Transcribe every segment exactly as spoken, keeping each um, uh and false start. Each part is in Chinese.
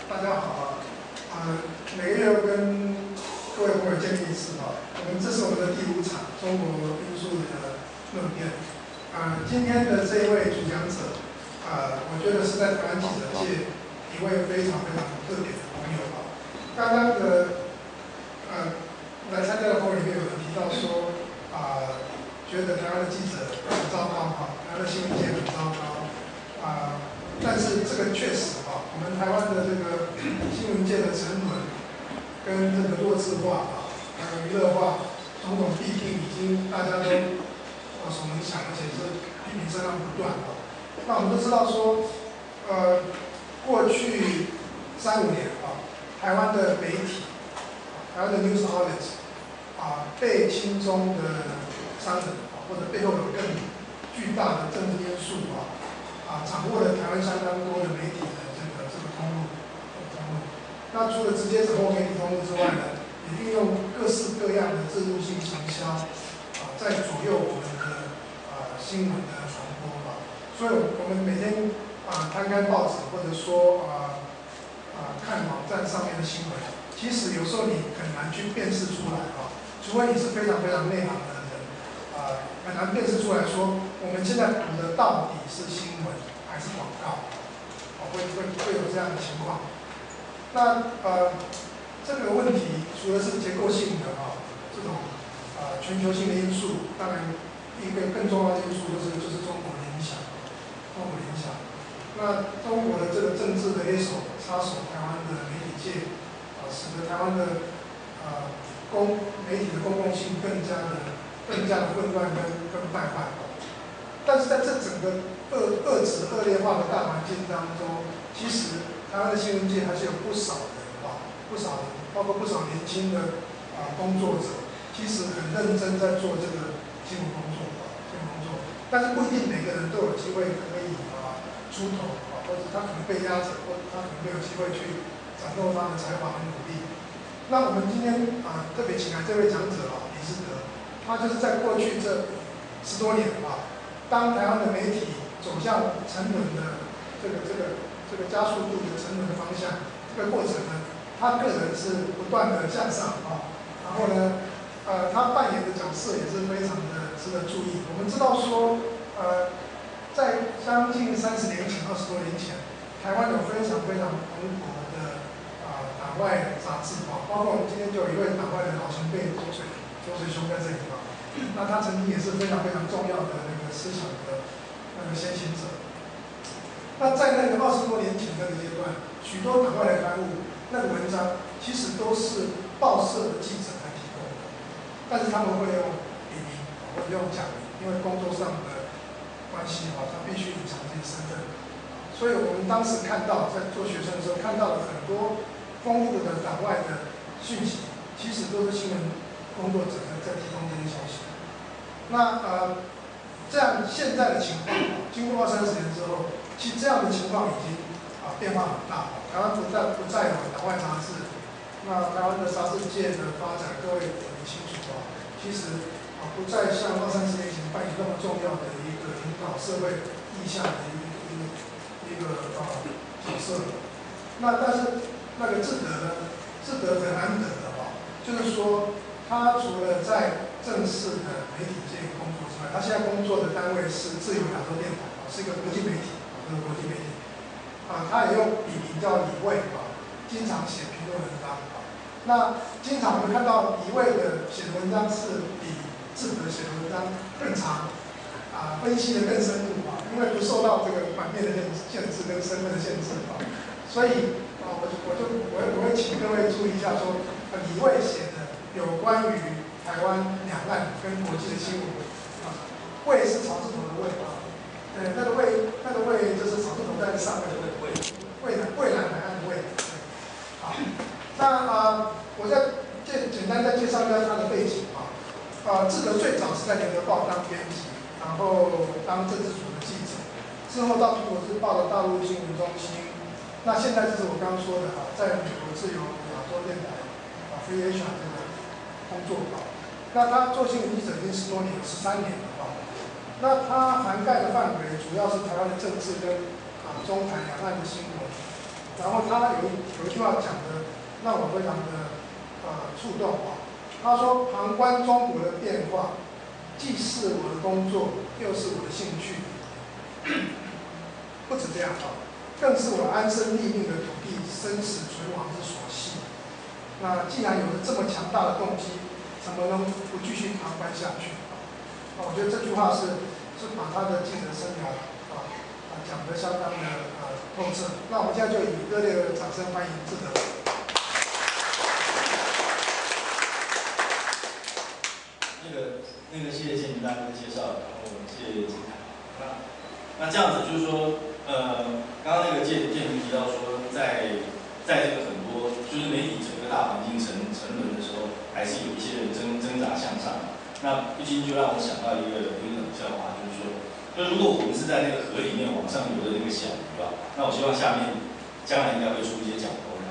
大家好啊！啊，每个月要跟各位朋友见面一次啊。我们这是我们的第五场中国因素的论辩。啊，今天的这一位主讲者，啊，我觉得是在台湾记者界一位非常非常特别的朋友啊。刚刚的呃来参加的朋友里面有人提到说，啊，觉得台湾的记者很糟糕啊，台湾的新闻界很糟糕啊。但是这个确实啊，我们台湾的这个新闻界的沉沦跟这个弱智化啊，还有娱乐化，种种弊病已经大家都耳熟能详，而且是批评声浪不断啊。那我们都知道说，呃，过去三五年啊，台湾的媒体，台湾的 news outlets 啊，被亲中的商人啊，或者背后有更巨大的政治因素啊。啊，掌握了台湾相当多的媒体的这个这个通路，通路。那除了直接掌握媒体通路之外呢，也运用各式各样的制度性行销，啊，在左右我们的啊新闻的传播啊。所以，我们每天啊摊开报纸，或者说啊啊看网站上面的新闻，其实有时候你很难去辨识出来啊，除非你是非常非常内行的人，啊，很难辨识出来说我们现在读的到底是新闻还是广告，哦，会会会有这样的情况。那呃，这个问题除了是结构性的啊，这种呃全球性的因素，当然一个更重要的因素就是就是中国的影响，中国的影响。那中国的这个政治的黑手插手台湾的媒体界，啊，使得台湾的呃公媒体的公共性更加的更加的混乱跟跟败坏。但是在这整个恶恶质恶劣化的大环境当中，其实台湾的新闻界还是有不少人啊，不少人，包括不少年轻的啊工作者，其实很认真在做这个新闻工作啊，新闻工作。但是不一定每个人都有机会可以啊出头啊，或者他可能被压着，或者他可能没有机会去展露他的才华和努力。那我们今天啊特别请来这位讲者啊，李士德，他就是在过去这十多年啊。当台湾的媒体走向沉沦的这个这个这个加速度的沉沦的方向，这个过程呢，他个人是不断的向上啊，然后呢，呃，他扮演的角色也是非常的值得注意。我们知道说，呃，在将近三十年前、二十多年前，台湾有非常非常蓬勃的啊、呃、党外杂志啊，包括我们今天就有一位党外的老前辈周水周水兄在这里啊。那他曾经也是非常非常重要的那个思想的那个先行者。那在那个二十多年前那个阶段，许多党外的刊物那个文章其实都是报社的记者来提供的，但是他们会用笔名或者用假名，因为工作上的关系啊，他必须隐藏自己身份。所以我们当时看到，在做学生的时候看到了很多丰富的党外的讯息，其实都是新闻工作者在在提供这些消息。那呃，这样现在的情况，经过二三十年之后，其实这样的情况已经啊变化很大。台湾不再不再有党外杂志，那台湾的杂志界的发展，各位很清楚啊。其实啊不再像二三十年前扮演那么重要的一个引导社会意向的一个一个一个啊角色。那但是那个志德呢，志德很难得的啊，就是说他除了在正式的媒体界工作之外，他现在工作的单位是自由亚洲电台啊，是一个国际媒体啊，这个国际媒体啊，他也用笔名叫李卫啊，经常写评论文章啊。那经常我们看到李卫的写的文章是比志德写的文章更长啊，分析的更深入啊，因为不受到这个版面的限制跟身份的限制啊，所以啊，我就我就我会我会请各位注意一下说，呃，李卫写的有关于台湾两岸跟国际的新闻啊，卫是草字头的卫啊，呃，那个卫那个卫就是草字头在上面的卫，蔚蓝蔚蓝海岸的卫，对，好，那啊、呃，我再简简单再介绍一下他的背景啊，啊，志德最早是在联合报当编辑，然后当政治组的记者，之后到苹果日报的大陆新闻中心，那现在就是我刚刚说的啊，在美国自由亚洲电台啊 Free Asia 这个工作啊。那他做新闻记者已经十多年，十三年了啊。那他涵盖的范围主要是台湾的政治跟啊中台两岸的新闻， 然后他有有一句话讲的让我非常的呃触动啊。他说：“旁观中国的变化，既是我的工作，又是我的兴趣。不止这样啊，更是我安身立命的土地生死存亡之所系。那既然有了这么强大的动机，怎么能不继续旁观下去？”啊，我觉得这句话是是把他的记者生涯啊啊讲得相当的呃透彻。那我们现在就以热烈的掌声欢迎智德。 那个那个，谢谢建明大哥的介绍，然后谢谢金凯。那那这样子就是说，呃，刚刚那个建建明提到说，在在这个很多就是媒体整个大环境沉沉沦的时候，还是有一些人挣挣扎向上。那不禁就让我想到一个一个冷笑话，就是说，就如果我们是在那个河里面往上游的那个小鱼吧，那我希望下面将来应该会出一些奖钩。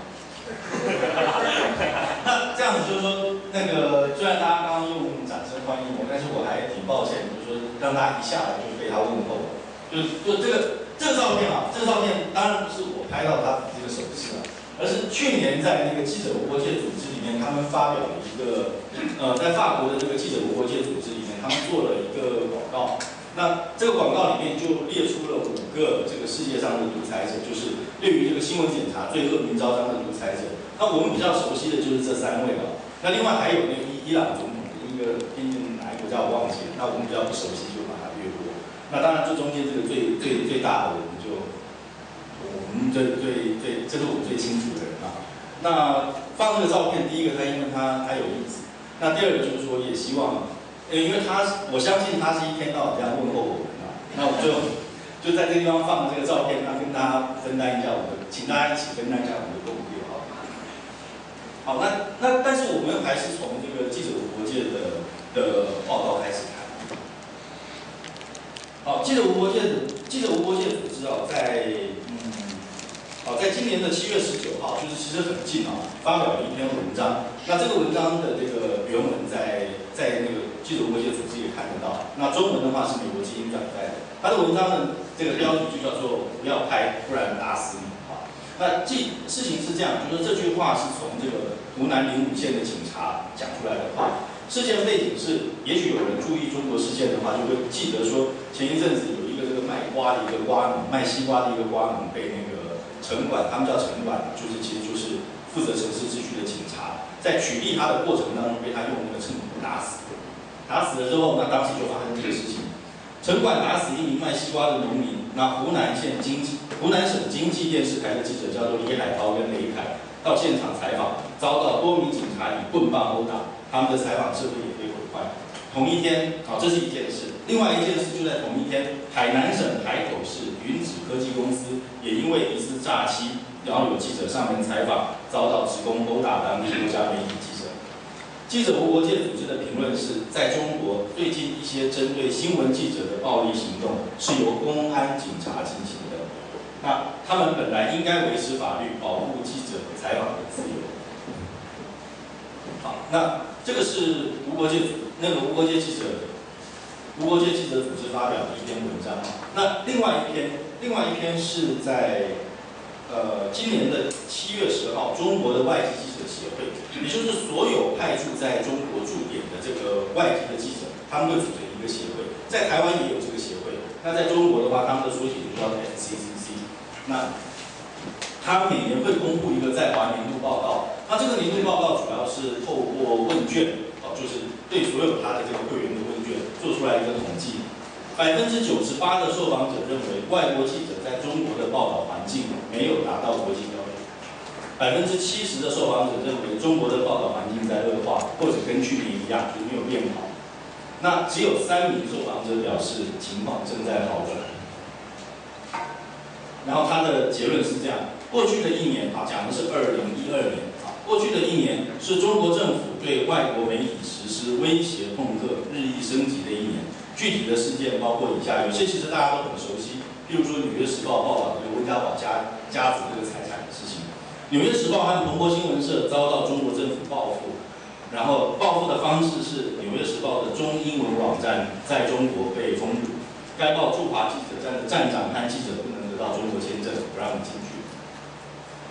那这样子就是说，那个虽然大家刚刚用掌声欢迎我，但是我还挺抱歉，就是说让大家一下来就被他问候，就是就这个这个照片啊，这个照片当然不是我拍到他这个手势啊，而是去年在那个记者无国界组织里面，他们发表了一个呃，在法国的这个记者无国界组织里面，他们做了一个广告。那这个广告里面就列出了五个这个世界上的独裁者，就是对于这个新闻检查最恶名昭彰的独裁者。那我们比较熟悉的就是这三位了。那另外还有那个伊伊朗总统的一个边境哪一个国家我忘记了，那我们比较不熟悉就把它略过。那当然这中间这个最最最大的，我们就我们最最最这是我们最清楚的人啊。那放这个照片，第一个他因为他他有意思，那第二个就是说也希望。呃，因为他，我相信他是一天到晚这样问候我们啊，那我就就在这个地方放这个照片，那跟大家分担一下我们，请大家一起分担一下我们的动力，好。好，那那但是我们还是从这个记者无国界的的报道开始谈。好，记者无国界的记者无国界组织啊，在嗯，好，在今年的七月十九号，就是其实很近啊，发表了一篇文章。那这个文章的这个原文在在那个记者无国界组织也看得到。那中文的话是美国基因转载的。他的文章的这个标题就叫做“不要拍，不然打死你”啊。那这事情是这样，就是这句话是从这个湖南灵武县的警察讲出来的话。事件背景是，也许有人注意中国事件的话，就会记得说，前一阵子有一个这个卖瓜的一个瓜农，卖西瓜的一个瓜农被那个城管，他们叫城管，就是其实就是负责城市秩序的警察，在取缔他的过程当中，被他用那个秤砣打死。打死了之后，那当时就发生这个事情。城管打死一名卖西瓜的农民。那湖南县经济、湖南省经济电视台的记者叫做李海涛跟雷凯，到现场采访，遭到多名警察以棍棒殴打，他们的采访设备也被毁坏。同一天，好，这是一件事。另外一件事就在同一天，海南省海口市云芷科技公司也因为疑似诈欺，然后有记者上门采访，遭到职工殴打当地多家媒体记者。记者无国界组织的评论是，在中国最近一些针对新闻记者的暴力行动是由公安警察进行的。那他们本来应该维持法律，保护记者采访的自由。好，那这个是无国界那个无国界记者无国界记者组织发表的一篇文章。那另外一篇，另外一篇是在呃今年的七月十号，中国的外籍记者协会，也就是所有派驻在中国驻点的这个外籍的记者，他们会组成一个协会。在台湾也有这个协会。那在中国的话，他们的缩写就叫 N C C C。那他每年会公布一个在华年度报告。那这个年度报告主要是透过问卷，哦，就是对所有他的这个会员的问卷做出来一个统计。百分之九十八的受访者认为，外国记者在中国的报道环境没有达到国际标准。百分之七十的受访者认为，中国的报道环境在恶化，或者跟去年一样，就是没有变好。那只有三名受访者表示情况正在好转。然后他的结论是这样：过去的一年，啊，讲的是二零一二年，啊，过去的一年是中国政府对外国媒体实施威胁恫吓日益升级的一年。具体的事件包括以下，有些其实大家都很熟悉，譬如说《纽约时报》报道这个温家宝家家族这个财产的事情，《纽约时报》和彭博新闻社遭到中国政府报复，然后报复的方式是《纽约时报》的中英文网站在中国被封堵，该报驻华记者站的站长和记者不能得到中国签证，不让你进去。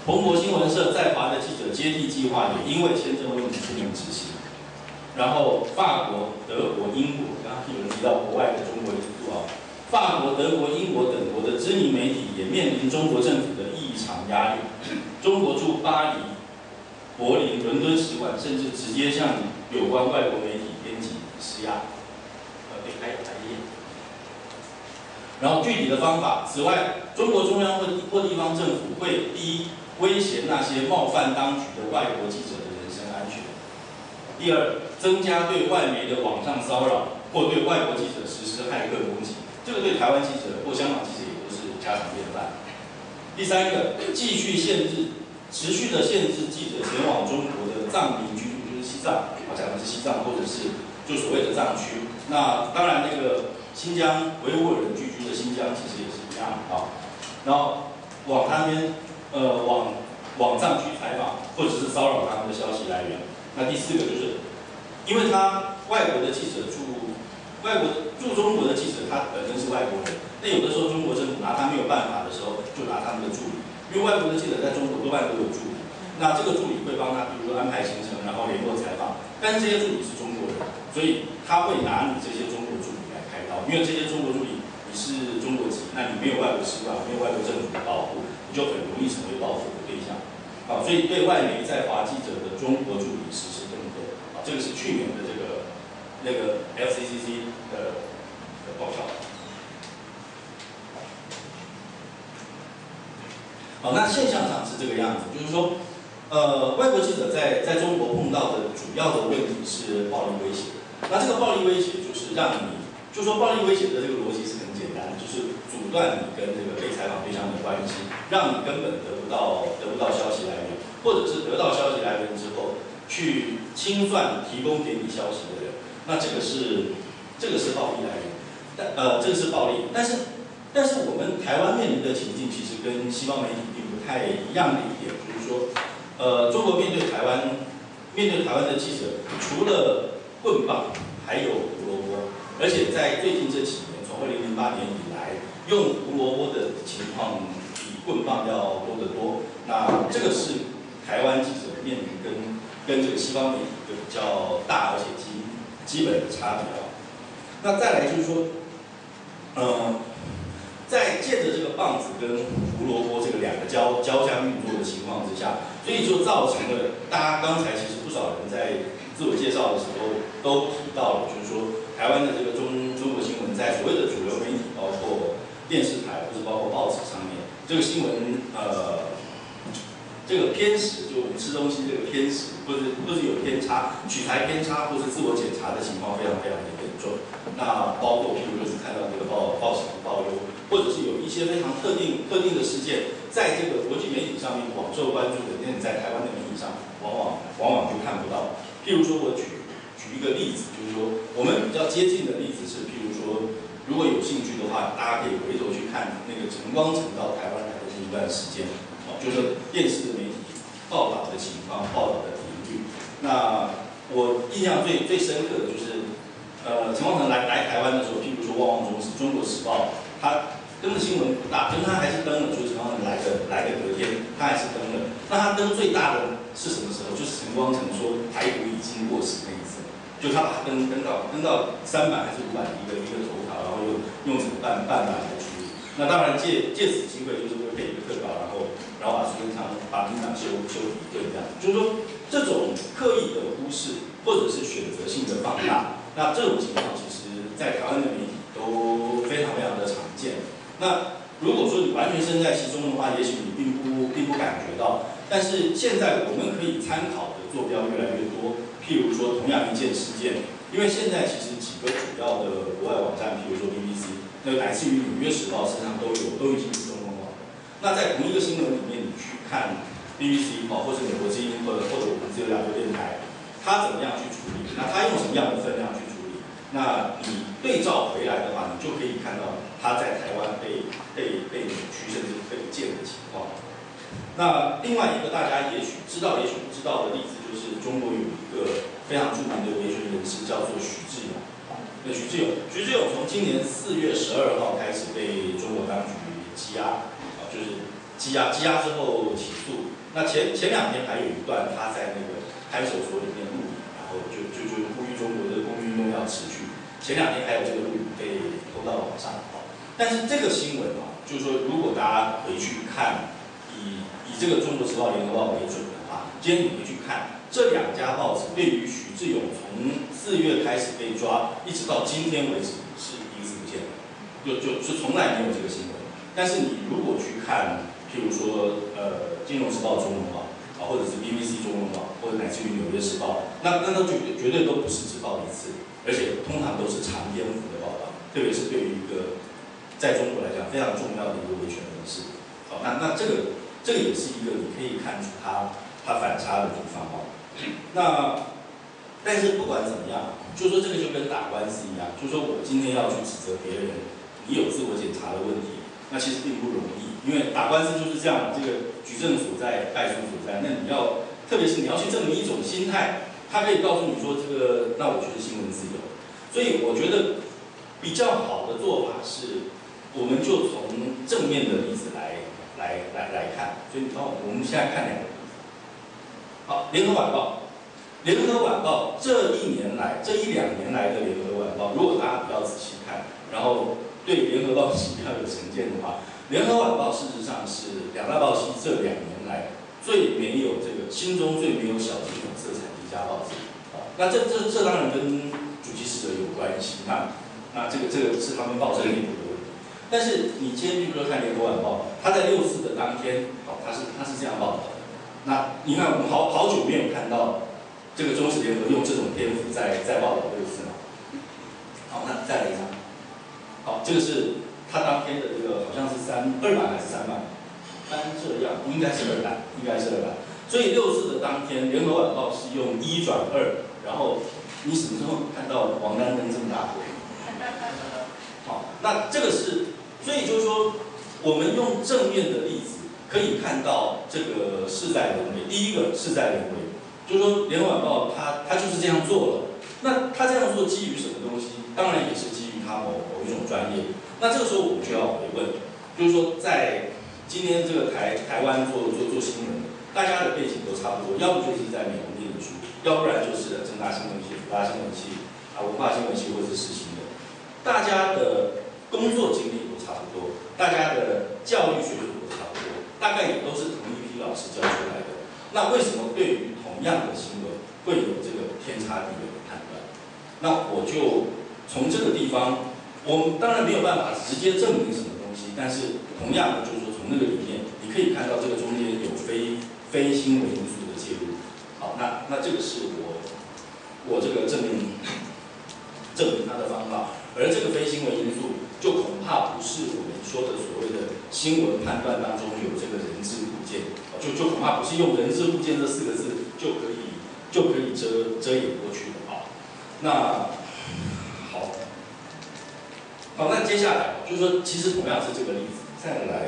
彭博新闻社在华的记者接替计划也因为签证问题不能执行。然后法国、德国、英国，刚刚有人提到国外的中国因素啊，法国、德国、英国等国的知名媒体也面临中国政府的异常压力。中国驻巴黎、柏林、伦敦使馆甚至直接向有关外国媒体编辑施压。呃，对，还有还有。然后具体的方法，此外，中国中央或或地方政府会第一威胁那些冒犯当局的外国记者的人身安全；第二，增加对外媒的网上骚扰或对外国记者实施骇客攻击，这个对台湾记者或香港记者也都是家常便饭。第三个，继续限制、持续的限制记者前往中国的藏民居住，就是西藏，我讲的是西藏或者是就所谓的藏区。那当然，那个新疆维吾尔人居居的新疆其实也是一样啊。然后往他们呃往往藏区采访，或者是骚扰他们的消息来源。那第四个就是。因为他外国的记者驻外国驻中国的记者，他本身是外国人，那有的时候中国政府拿他没有办法的时候，就拿他们的助理，因为外国的记者在中国多半都有助理，那这个助理会帮他，比如说安排行程，然后联络采访，但是这些助理是中国人，所以他会拿你这些中国助理来开刀，因为这些中国助理你是中国籍，那你没有外国使馆，没有外国政府的保护，你就很容易成为报复的对象。好，所以对外媒在华记者的中国助理实施更多。这个是去年的这个那个 F C C C 的的报告。好，那现象上是这个样子，就是说，呃，外国记者在在中国碰到的主要的问题是暴力威胁。那这个暴力威胁就是让你，就说暴力威胁的这个逻辑是很简单的，就是阻断你跟这个被采访对象的关系，让你根本得不到得不到消息来源，或者是得到消息来源之后。去清算提供给你消息的人，那这个是这个是暴力来源，但呃这个是暴力，但是但是我们台湾面临的情境其实跟西方媒体并不太一样的一点，就是说，呃中国面对台湾面对台湾的记者，除了棍棒，还有胡萝卜，而且在最近这几年，从二零零八年以来，用胡萝卜的情况比棍棒要多得多，那这个是台湾记者面临跟跟这个西方媒体一个比较大而且基基本的差别啊。那再来就是说，呃，在借着这个棒子跟胡萝卜这个两个交交相运作的情况之下，所以就造成了大家刚才其实不少人在自我介绍的时候都提到了，就是说台湾的这个中中国新闻在所谓的主流媒体，包括电视台或者包括报纸上面，这个新闻呃。这个偏食，就我们吃东西这个偏食，或者或者有偏差、取材偏差，或是自我检查的情况非常非常的严重。那包括譬如就是看到这个报报喜不报忧，或者是有一些非常特定特定的事件，在这个国际媒体上面广受关注的，那你在台湾的媒体上往往往往就看不到。譬如说我举举一个例子，就是说我们比较接近的例子是，譬如说如果有兴趣的话，大家可以回头去看那个陈光诚到台湾来的这一段时间。就是电视的媒体报道的情况、报道的频率。那我印象最最深刻的就是，呃，陈光诚来来台湾的时候，譬如说旺旺中时、中国时报，他登的新闻不大，但他还是登了。就是陈光诚来的来的隔天，他还是登了。那他登最大的是什么时候？就是陈光诚说台独已经过时那一次，就他把它登登到登到三版还是五版的一个一个头条，然后用用成半半版来处理。那当然借借此机会就是会配一个特稿，然后。然后把苏贞昌、把民党修修理一顿，这样，就是说这种刻意的忽视或者是选择性的放大，那这种情况其实在台湾的媒体都非常非常的常见。那如果说你完全身在其中的话，也许你并不并不感觉到，但是现在我们可以参考的坐标越来越多，譬如说同样一件事件，因为现在其实几个主要的国外网站，譬如说 B B C， 那来自于《纽约时报》身上都有，都已经是中文网。那在同一个新闻里面，你去看 B B C 哦，或者美国之音，或者或者我们自由亚洲电台，它怎么样去处理？那它用什么样的分量去处理？那你对照回来的话，你就可以看到它在台湾被被被扭曲甚至被建的情况。那另外一个大家也许知道，也许不知道的例子，就是中国有一个非常著名的维权人士，叫做许志永。那许志永，徐志永从今年四月十二号开始被中国当局羁押。就是羁押，羁押之后起诉， 那前前两天还有一段他在那个看守所里面录影，然后就就就呼吁中国的公民运动要持续。前两天还有这个录影被投到网上，但是这个新闻啊，就是说如果大家回去看，以以这个《中国时报》《联合报》为准的话，今天你回去看这两家报纸对于许志勇从四月开始被抓，一直到今天为止是一个字不见的，就就是从来没有这个新闻。但是你如果去看，譬如说呃《金融时报》中文网啊，或者是 B B C 中文网，或者乃至于《纽约时报》，那那都绝对绝对都不是只报一次，而且通常都是长篇幅的报道，特别是对于一个在中国来讲非常重要的一个维权人士。好，那那这个这个也是一个你可以看出它它反差的地方哦。那但是不管怎么样，就说这个就跟打官司一样，就说我今天要去指责别人，你有自我检查的问题，那其实并不容易，因为打官司就是这样，这个举证所在，败诉所在，那你要特别是你要去证明一种心态，他可以告诉你说这个，那我就是新闻自由。所以我觉得比较好的做法是，我们就从正面的例子来来来来看。所以你看，我们现在看两个。好，《联合晚报》，《联合晚报》这一年来，这一两年来的《联合晚报》，如果大家比较仔细看，然后对《联合报》系比较有成见的话，《联合晚报》事实上是两大报系这两年来最没有这个心中最没有小金融色彩的一家报纸。啊，那这这这当然跟主机使者有关系，那那这个这个是他们报社内部的问题。但是你今天比如说看《联合晚报》，它在六四的当天，好，它是它是这样报道的。那你看，我们好好久没有看到这个中时联合用这种篇幅在在报道六四了。好，那再来一张。好，这个是他当天的这个好像是三二版还是三版？翻这样，应该是二版，应该是二版。所以六四的当天，《联合晚报》是用一转二，然后你什么时候看到王丹登这么大回？好，那这个是，所以就是说，我们用正面的例子。可以看到这个事在人为。第一个事在人为，就是说《联合晚报》它它就是这样做了。那它这样做基于什么东西？当然也是基于它某某一种专业。那这个时候我们就要回问，就是说在今天这个台台湾做做做新闻，大家的背景都差不多，要不就是在美国念的书，要不然就是政大新闻系、辅大新闻系啊、文化新闻系或者是世新的，大家的工作经历都差不多，大家的教育水准都差不多。大概也都是同一批老师教出来的，那为什么对于同样的新闻会有这个天差地远的判断？那我就从这个地方，我们当然没有办法直接证明什么东西，但是同样的就是说从那个里面，你可以看到这个中间有非非新闻因素的介入。好，那那这个是我我这个证明证明它的方法，而这个非新闻因素。就恐怕不是我们说的所谓的新闻判断当中有这个人质物件，就就恐怕不是用人质物件这四个字就可以就可以遮遮掩过去的啊。那好，好，那接下来就是说，其实同样是这个例子，再来，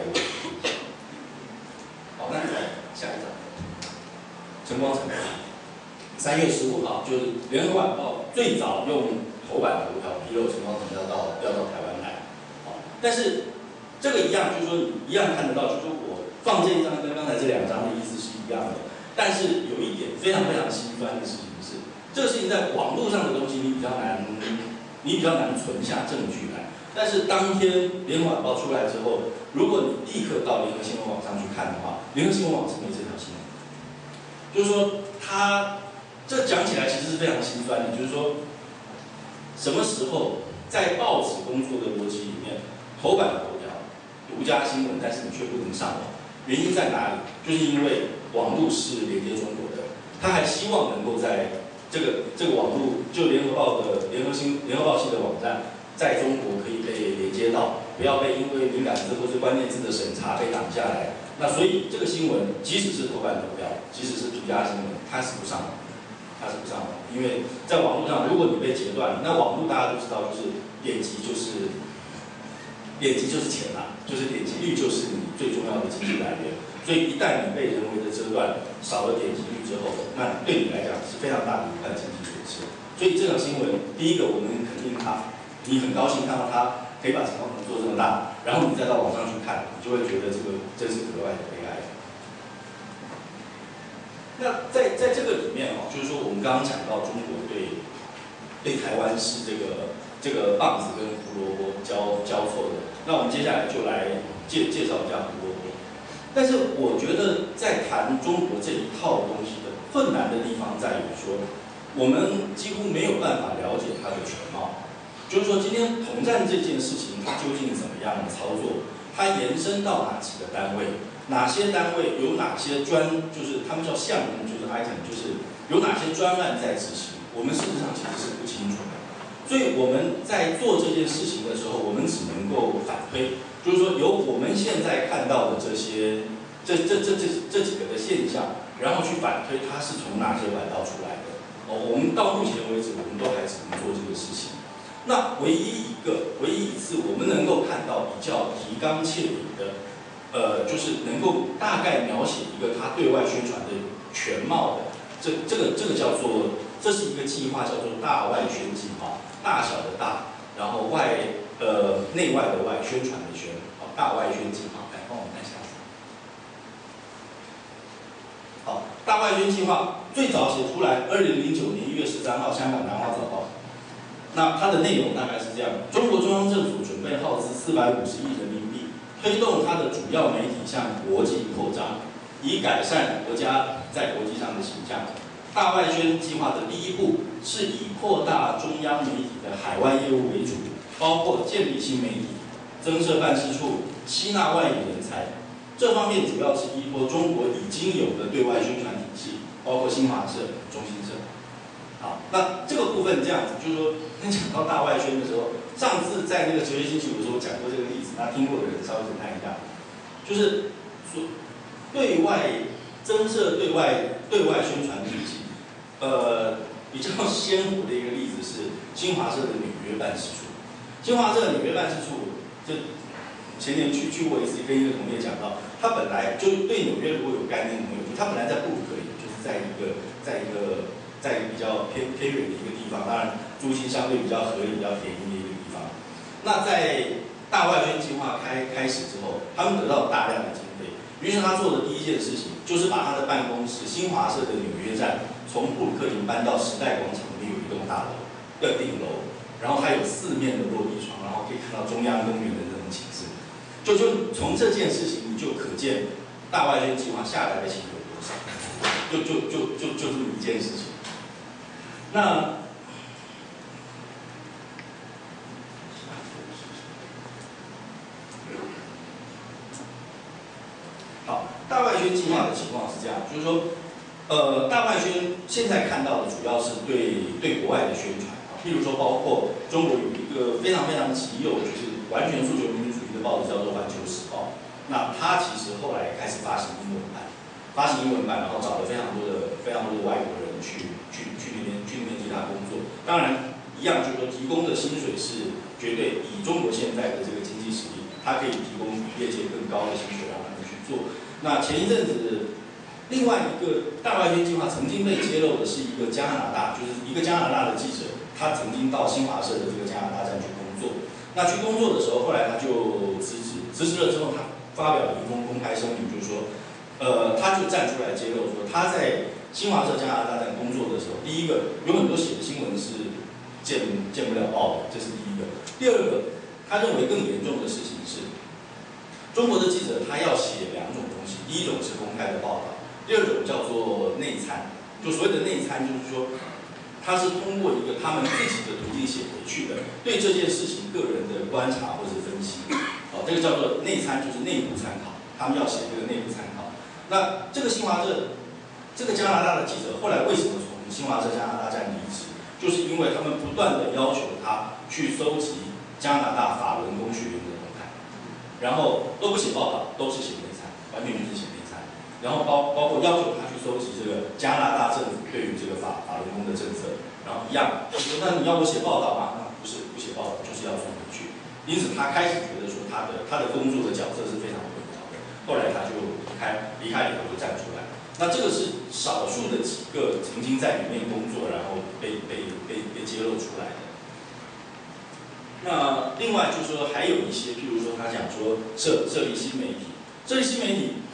好，那来下一张，陈光诚，三月十五号，就是《联合晚报》最早用头版头条披露陈光诚要到要到台湾来。但是这个一样，就是说你一样看得到，就是说我放这一张跟刚才这两张的意思是一样的。但是有一点非常非常心酸的事情是，这个事情在网络上的东西你比较难，你比较难存下证据来。但是当天《联合晚报》出来之后，如果你立刻到联合新闻网上去看的话，联合新闻网是没这条新闻。就是说，它这讲起来其实是非常心酸的，就是说，什么时候在报纸工作的逻辑里面。头版头条，独家新闻，但是你却不能上网，原因在哪里？就是因为网络是连接中国的，他还希望能够在这个这个网络，就联合报的联合新联合报系的网站，在中国可以被连接到，不要被因为敏感字或是关键字的审查被挡下来。那所以这个新闻，即使是头版头条，即使是独家新闻，它是不上网，它是不上网，因为在网络上，如果你被截断，那网络大家都知道，就是点击就是。点击就是钱啦，就是点击率就是你最重要的经济来源。所以一旦你被人为的遮断，少了点击率之后，那对你来讲是非常大的一块经济损失。所以这条新闻，第一个我们肯定它，你很高兴看到它可以把情况做这么大，然后你再到网上去看，你就会觉得这个真是格外的悲哀。 那在在这个里面哦，就是说我们刚刚讲到中国对对台湾是这个这个棒子跟胡萝卜交交错的，那我们接下来就来介介绍一下胡萝卜。但是我觉得在谈中国这一套东西的困难的地方在于说，我们几乎没有办法了解它的全貌。就是说，今天统战这件事情它究竟怎么样的操作，它延伸到哪几个单位，哪些单位有哪些专，就是他们叫项目，就是 item， 就是有哪些专案在执行，我们事实上其实是不清楚的。所以我们在做这件事情的时候，我们只能够反推。就是说，由我们现在看到的这些、这、这、这、这、这几个的现象，然后去反推它是从哪些管道出来的。哦，我们到目前为止，我们都还只能做这个事情。那唯一一个、唯一一次我们能够看到比较提纲挈领的，呃，就是能够大概描写一个它对外宣传的全貌的，这、这个、这个叫做，这是一个计划，叫做大外宣计划，大小的大，然后外。呃，内外的外，宣传的宣，好，大外宣计划，来帮我们看下子。好，大外宣计划最早写出来，二零零九年一月十三号，香港南华早报。那它的内容大概是这样：中国中央政府准备耗资四百五十亿人民币，推动它的主要媒体向国际扩张，以改善国家在国际上的形象。大外宣计划的第一步是以扩大中央媒体的海外业务为主。包括建立新媒体、增设办事处、吸纳外语人才，这方面主要是依托中国已经有的对外宣传体系，包括新华社、中新社。好，那这个部分这样子，就是说，讲到大外宣的时候，上次在那个哲学星期五的时候讲过这个例子，那听过的人稍微再看一下，就是说对外增设对外对外宣传体系，呃，比较鲜活的一个例子是新华社的纽约办事处。新华社纽约办事处，就前年去去过一次，跟一个同业讲到，他本来就对纽约如果有概念的朋友，他本来在布鲁克林，就是在一个在一个在一个比较偏偏远的一个地方，当然租金相对比较合理、比较便宜的一个地方。那在大外宣计划开开始之后，他们得到大量的经费，于是他做的第一件事情就是把他的办公室新华社的纽约站从布鲁克林搬到时代广场里面有一栋大楼的顶楼。然后它有四面的落地窗，然后可以看到中央公园的这种景致。就就从这件事情，你就可见大外宣计划下来的钱有多少。就就就就就这么一件事情。那好，大外宣计划的情况是这样，就是说，呃，大外宣现在看到的主要是对对国外的宣传。譬如说，包括中国有一个非常非常极右，就是完全诉求民主主义的报纸，叫做《环球时报》。那它其实后来开始发行英文版，发行英文版，然后找了非常多的非常多的外国人去去去那边去那边替他工作。当然，一样就是说提供的薪水是绝对以中国现在的这个经济实力，它可以提供比业界更高的薪水让他们去做。那前一阵子。另外一个大外宣计划曾经被揭露的是一个加拿大，就是一个加拿大的记者，他曾经到新华社的这个加拿大站去工作。那去工作的时候，后来他就辞职，辞职了之后，他发表了一封公开声明，就是说，呃，他就站出来揭露说，他在新华社加拿大站工作的时候，第一个有很多写的新闻是见见不了报的，这是第一个。第二个，他认为更严重的事情是，中国的记者他要写两种东西，第一种是公开的报道。第二种叫做内参，就所谓的内参，就是说，他是通过一个他们自己的途径写回去的，对这件事情个人的观察或者分析，哦，这个叫做内参，就是内部参考，他们要写这个内部参考。那这个新华社，这个加拿大的记者后来为什么从新华社加拿大站离职？就是因为他们不断的要求他去搜集加拿大法轮功学院的动态，然后都不写报道，都是写内参，完全就是写内参。然后包包括要求他去搜集这个加拿大政府对于这个法法轮功的政策，然后一样，他说那你要我写报道吗？那不是不写报道，就是要传回去。因此他开始觉得说他的他的工作的角色是非常混淆的，后来他就离开离开以后就站出来。那这个是少数的几个曾经在里面工作，然后被被被被揭露出来的。那另外就是说还有一些，譬如说他讲说设设立新媒体，设立新媒体。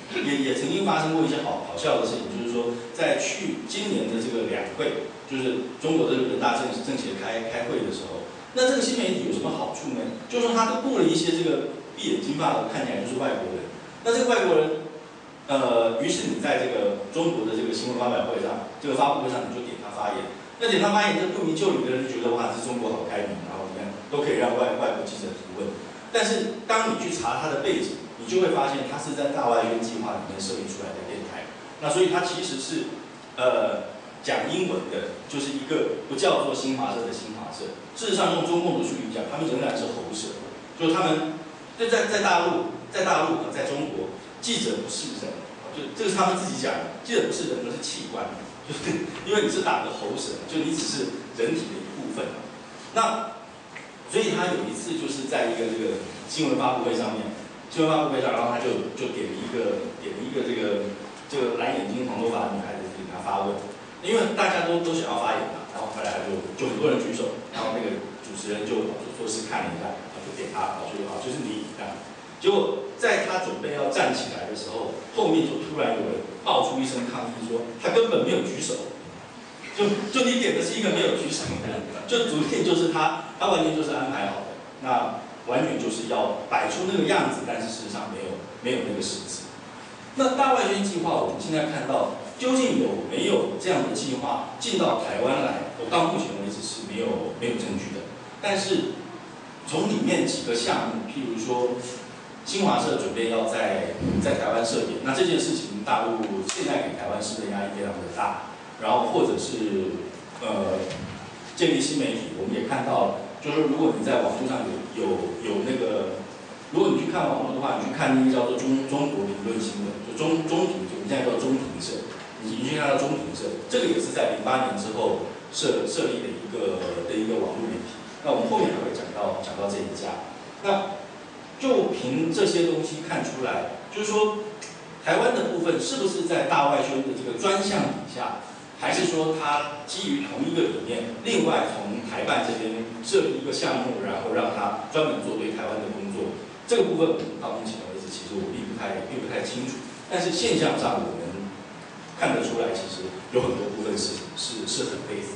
也也曾经发生过一些好好笑的事情，就是说在去今年的这个两会，就是中国的人大政政协开开会的时候，那这个新媒体有什么好处呢？就是说他都雇了一些这个闭眼睛发的，看起来就是外国人。那这个外国人，呃，于是你在这个中国的这个新闻发表会上，这个发布会上，你就点他发言。那点他发言，这不明就里的人就觉得哇，这中国好开明，然后你看都可以让外外国记者提问。但是当你去查他的背景，你就会发现他是在大外宣计划里面设立出来的电台。那所以他其实是呃讲英文的，就是一个不叫做新华社的新华社。事实上，用中共的术语讲，他们仍然是喉舌，就是他们就在在大陆，在大陆在中国，记者不是人，就这个是他们自己讲的，记者不是人，而是器官，就是因为你是打的喉舌，就你只是人体的一部分。那所以他有一次就是在一个这个新闻发布会上面，新闻发布会上，然后他就就点了一个点了一个这个这个蓝眼睛黄头发的女孩子给他发问，因为大家都都想要发言嘛，然后后来他就就很多人举手，然后那个主持人就就说是看了一下，然后就点他，就啊就是你这样，结果在他准备要站起来的时候，后面就突然有人爆出一声抗议说他根本没有举手。就就你点的是一个没有举手的，就主题就是他，他完全就是安排好的，那完全就是要摆出那个样子，但是事实上没有没有那个实质。那大外宣计划，我们现在看到究竟有没有这样的计划进到台湾来？我到目前为止是没有没有证据的。但是从里面几个项目，譬如说新华社准备要在在台湾设点，那这件事情大陆现在给台湾施的压力非常的大。然后或者是呃建立新媒体，我们也看到，就是如果你在网络上有有有那个，如果你去看网络的话，你去看那个叫做中中国评论新闻，就中中评，我们现在叫中评社，你你去看到中评社，这个也是在零八年之后设设立的一个的一个网络媒体。那我们后面还会讲到讲到这一家。那就凭这些东西看出来，就是说台湾的部分是不是在大外宣的这个专项底下？还是说，它基于同一个理念，另外从台办这边设立一个项目，然后让它专门做对台湾的工作。这个部分我们到目前为止，其实我并不太并不太清楚。但是现象上，我们看得出来，其实有很多部分是是是很类似。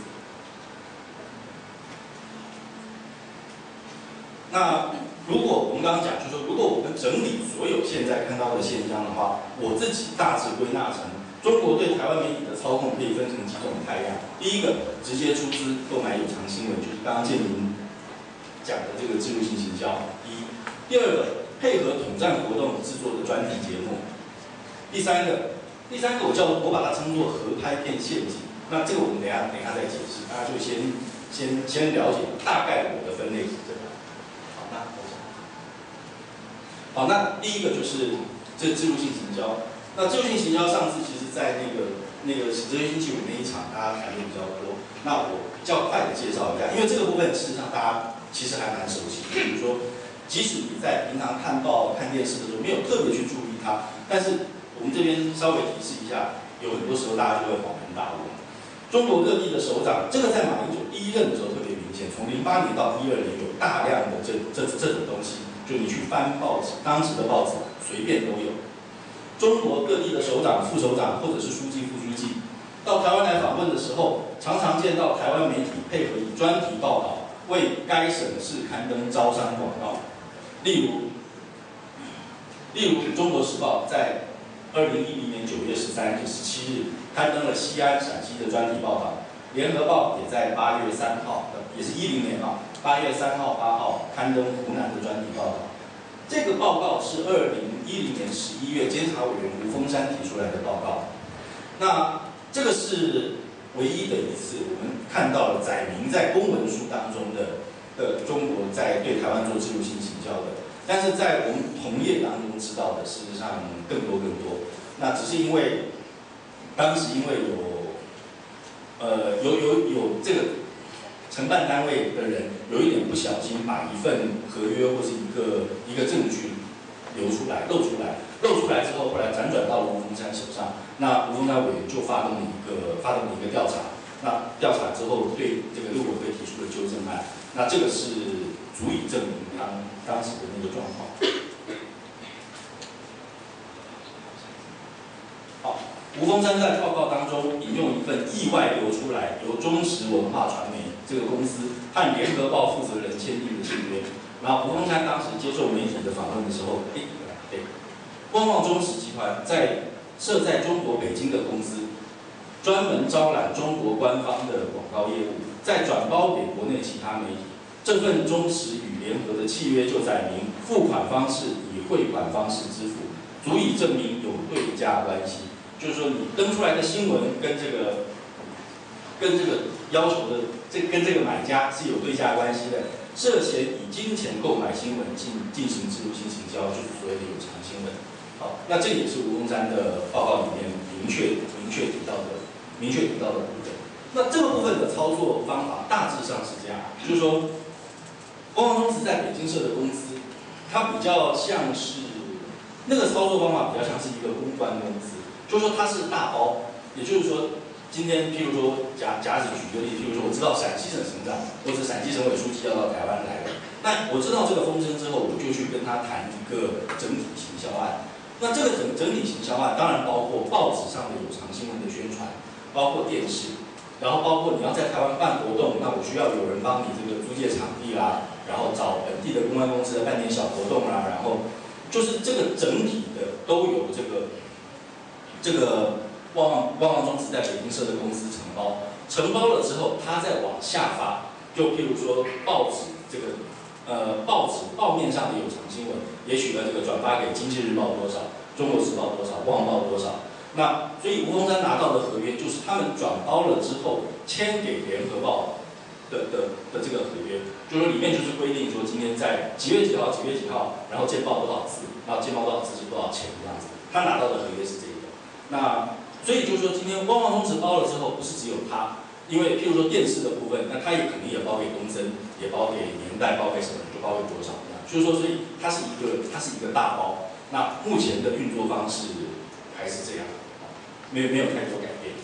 那如果我们刚刚讲，就是说，如果我们整理所有现在看到的现象的话，我自己大致归纳成。中国对台湾媒体的操控可以分成几种态样。第一个，直接出资购买有偿新闻，就是刚刚建明讲的这个植入性行销。一，第二个，配合统战活动制作的专题节目。第三个，第三个我叫我把它称作合拍片陷阱。那这个我们等一下等一下再解释，大家就先先先了解大概我的分类是这个。好，那好，那第一个就是这植入性行销。那植入性行销上次其实在那个那个哲学星期五那一场，大家谈的比较多。那我比较快的介绍一下，因为这个部分事实上大家其实还蛮熟悉的。比如说，即使你在平常看报、看电视的时候没有特别去注意它，但是我们这边稍微提示一下，有很多时候大家就会恍然大悟。中国各地的首长，这个在马英九第一任的时候特别明显，从零八年到一二年有大量的这这这种东西，就你去翻报纸，当时的报纸随便都有。中国各地的首长、副首长或者是书记、副书记到台湾来访问的时候，常常见到台湾媒体配合以专题报道为该省市刊登招商广告。例如，例如《中国时报》在二零一零年九月十三日、十七日刊登了西安、陕西的专题报道，《联合报》也在八月三号，也是一零年啊，八月三号、八号刊登湖南的专题报道。这个报告是二零一零年十一月监察委员吴峰山提出来的报告。那这个是唯一的一次我们看到了载明在公文书当中的的中国在对台湾做植入性行销的，但是在我们同业当中知道的，事实上更多更多。那只是因为当时因为有呃有有有这个。承办单位的人有一点不小心，把一份合约或是一个一个证据流出来、露出来，露出来之后，后来辗转到了吴峰山手上。那吴峰山委员就发动了一个发动了一个调查。那调查之后，对这个陆委会提出了纠正案。那这个是足以证明当当时的那个状况。 好，吴峰山在报告当中引用一份意外流出来，由中时文化传媒这个公司和联合报负责人签订的契约。然后吴峰山当时接受媒体的访问的时候，哎，对，旺旺中时集团在设在中国北京的公司，专门招揽中国官方的广告业务，再转包给国内其他媒体。这份中时与联合的契约就载明，付款方式以汇款方式支付，足以证明有对价关系。就是说，你登出来的新闻跟这个跟这个要求的这跟这个买家是有对价关系的。涉嫌以金钱购买新闻进进行植入性行销，就是所谓的有偿新闻。好，那这也是吴峰山的报告里面明确明确提到的明确提到的部分。那这个部分的操作方法大致上是这样，就是说，汪汪中时在北京设的公司，它比较像是那个操作方法比较像是一个公关公司，就是说它是大包，也就是说。今天，譬如说，假假使举个例，譬如说，我知道陕西省省长或者陕西省委书记要到台湾来了，那我知道这个风声之后，我就去跟他谈一个整体行销案。那这个整整体行销案，当然包括报纸上的有偿新闻的宣传，包括电视，然后包括你要在台湾办活动，那我需要有人帮你这个租借场地啦，然后找本地的公关公司来办点小活动啦，然后就是这个整体的都有这个这个。旺旺旺旺中时在北京设的公司承包，承包了之后，他再往下发，就譬如说报纸这个，呃，报纸报面上的有偿新闻，也许呢这个转发给《经济日报》多少，《中国时报》多少，《旺报》多少。那所以吴峰山拿到的合约就是他们转包了之后签给《联合报》的的的这个合约，就是说里面就是规定说今天在几月几号几月几号，然后见报多少次，然后见报多少次是多少钱这样子。他拿到的合约是这个，那。所以就是说，今天旺旺中时包了之后，不是只有他，因为譬如说电视的部分，那他也肯定也包给东森，也包给年代，包给什么，就包给多少这样。就是说，所以它是一个，它是一个大包。那目前的运作方式还是这样，没有没有太多改变。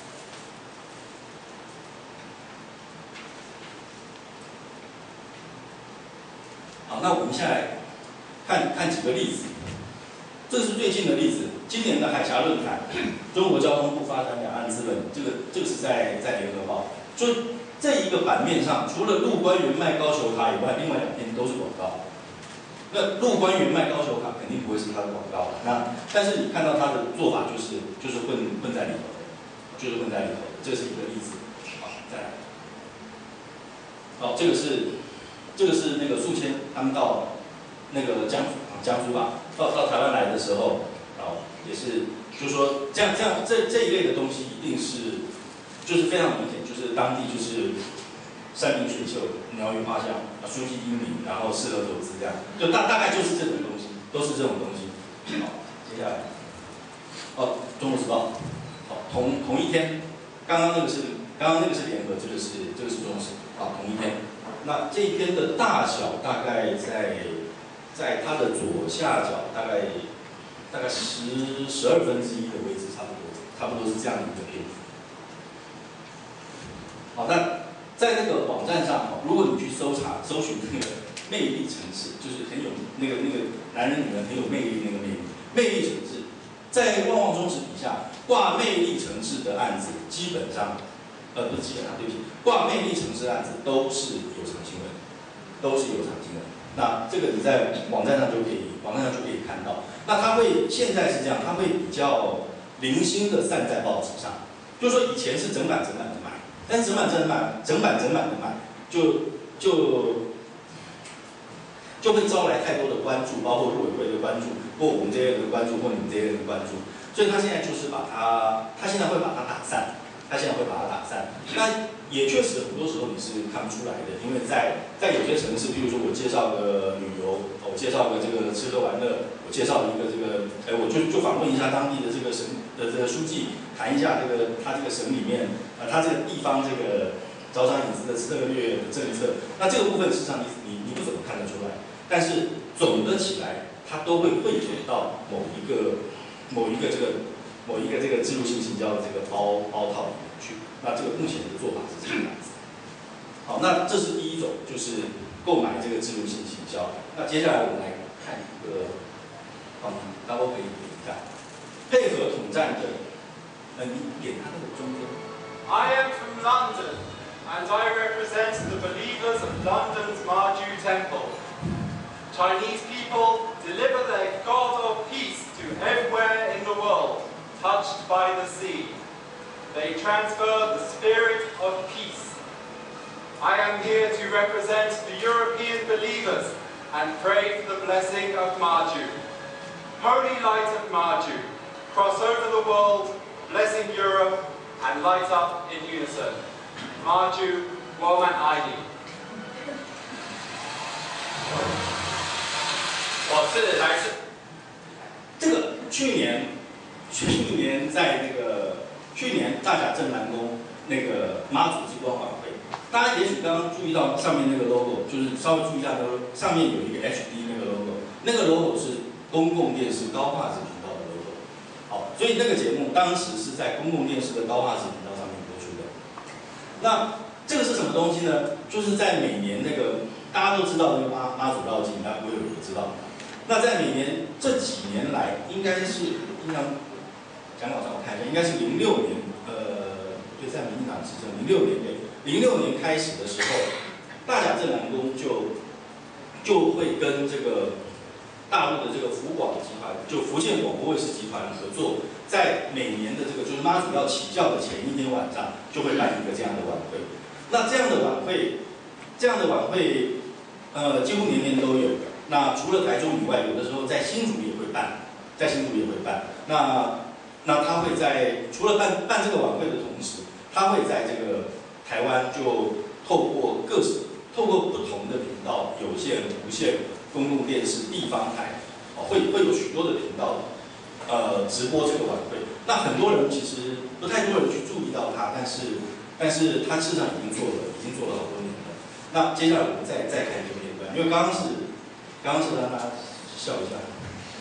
好，那我们下来看看几个例子。这是最近的例子，今年的海峡论坛，中国交通部发展两岸资本，这个这个是在在联合报，就这一个版面上，除了陆官员卖高球卡以外，另外两篇都是广告。那陆官员卖高球卡肯定不会是他的广告，那但是你看到他的做法就是就是混混在里头的，就是混在里头的，这是一个例子。好，再来，好，这个是这个是那个宿迁他们到那个江苏啊江苏吧。到到台湾来的时候，然后也是，就是说这样这样这这一类的东西一定是，就是非常明显，就是当地就是山明水秀、鸟语花香，书记英明，然后适合投资这样，就大大概就是这种东西，都是这种东西。好，接下来，哦，《中国时报》，好，同同一天，刚刚那个是刚刚那个是联合，这个是这个是中时，好，同一天。那这一篇的大小大概在。在它的左下角，大概大概十十二分之一的位置，差不多，差不多是这样的一个篇幅。好，那在那个网站上，如果你去搜查、搜寻那个魅力城市，就是很有那个那个男人女人很有魅力那个魅力，魅力城市，在旺旺中时底下挂魅力城市的案子，基本上，呃，不是基本上，对不起，挂魅力城市案子都是有偿新闻，都是有偿新闻。那这个你在网站上就可以，网站上就可以看到。那它会现在是这样，它会比较零星的散在报纸上，就是说以前是整版整版的买，但是整版整版整版整版的买，就就就会招来太多的关注，包括陆委会的关注，或我们这些人的关注，或你们这些人的关注。所以他现在就是把它，他现在会把它打散，他现在会把它打散。那也确实很多时候你是看不出来的，因为在在有些城市，比如说我介绍个旅游，我介绍个这个吃喝玩乐，我介绍一个这个，哎，我就就访问一下当地的这个省的这个书记，谈一下这个他这个省里面啊，他这个地方这个招商引资的策略的政策，那这个部分事实上你你你不怎么看得出来，但是总的起来，它都会汇总到某一个某一个这个某一个这个制度性行销的这个包包套里面去。那这个目前的做法是这个样子。好，那这是第一种，就是购买这个制度性行销。那接下来我们来看一个，好，大家可以点一下。 配合统战的，呃，你点他那个中间。 I am from London, and I represent the believers of London's Marju Temple. Chinese people deliver their God of peace to everywhere in the world, touched by the sea. They transfer the spirit of peace. I am here to represent the European believers and pray for the blessing of Marju. Holy light of Marju, cross over the world, blessing Europe, and light up in unison. Marju, Woman Aidi. 我是来自。 这个去年，去年在那个去年大甲镇澜宫那个妈祖之光晚会，大家也许刚刚注意到上面那个 logo， 就是稍微注意一下，那个上面有一个 H D 那个 logo， 那个 logo 是公共电视高画质频道的 logo。好，所以那个节目当时是在公共电视的高画质频道上面播出的。那这个是什么东西呢？就是在每年那个大家都知道那个妈妈祖绕境，应该不会有人不知道。那在每年这几年来，应该是应该讲稿上我看一下，应该是零六年，呃，对，在民进党执政零六年对，零六年开始的时候，大甲镇澜宫就就会跟这个大陆的这个福广集团，就福建广播卫视集团合作，在每年的这个就是妈祖要起轿的前一天晚上，就会办一个这样的晚会。那这样的晚会，这样的晚会，呃，几乎年年都有。那除了台中以外，有的时候在新竹也会办，在新竹也会办。那那他会在除了办办这个晚会的同时，他会在这个台湾就透过各透过不同的频道，有线、无线、公共电视、地方台，哦，会会有许多的频道，呃，直播这个晚会。那很多人其实不太多人去注意到他，但是但是他事实上已经做了，已经做了好多年了。那接下来我们再再看一个片段，因为刚刚是。刚刚是让大家笑一下，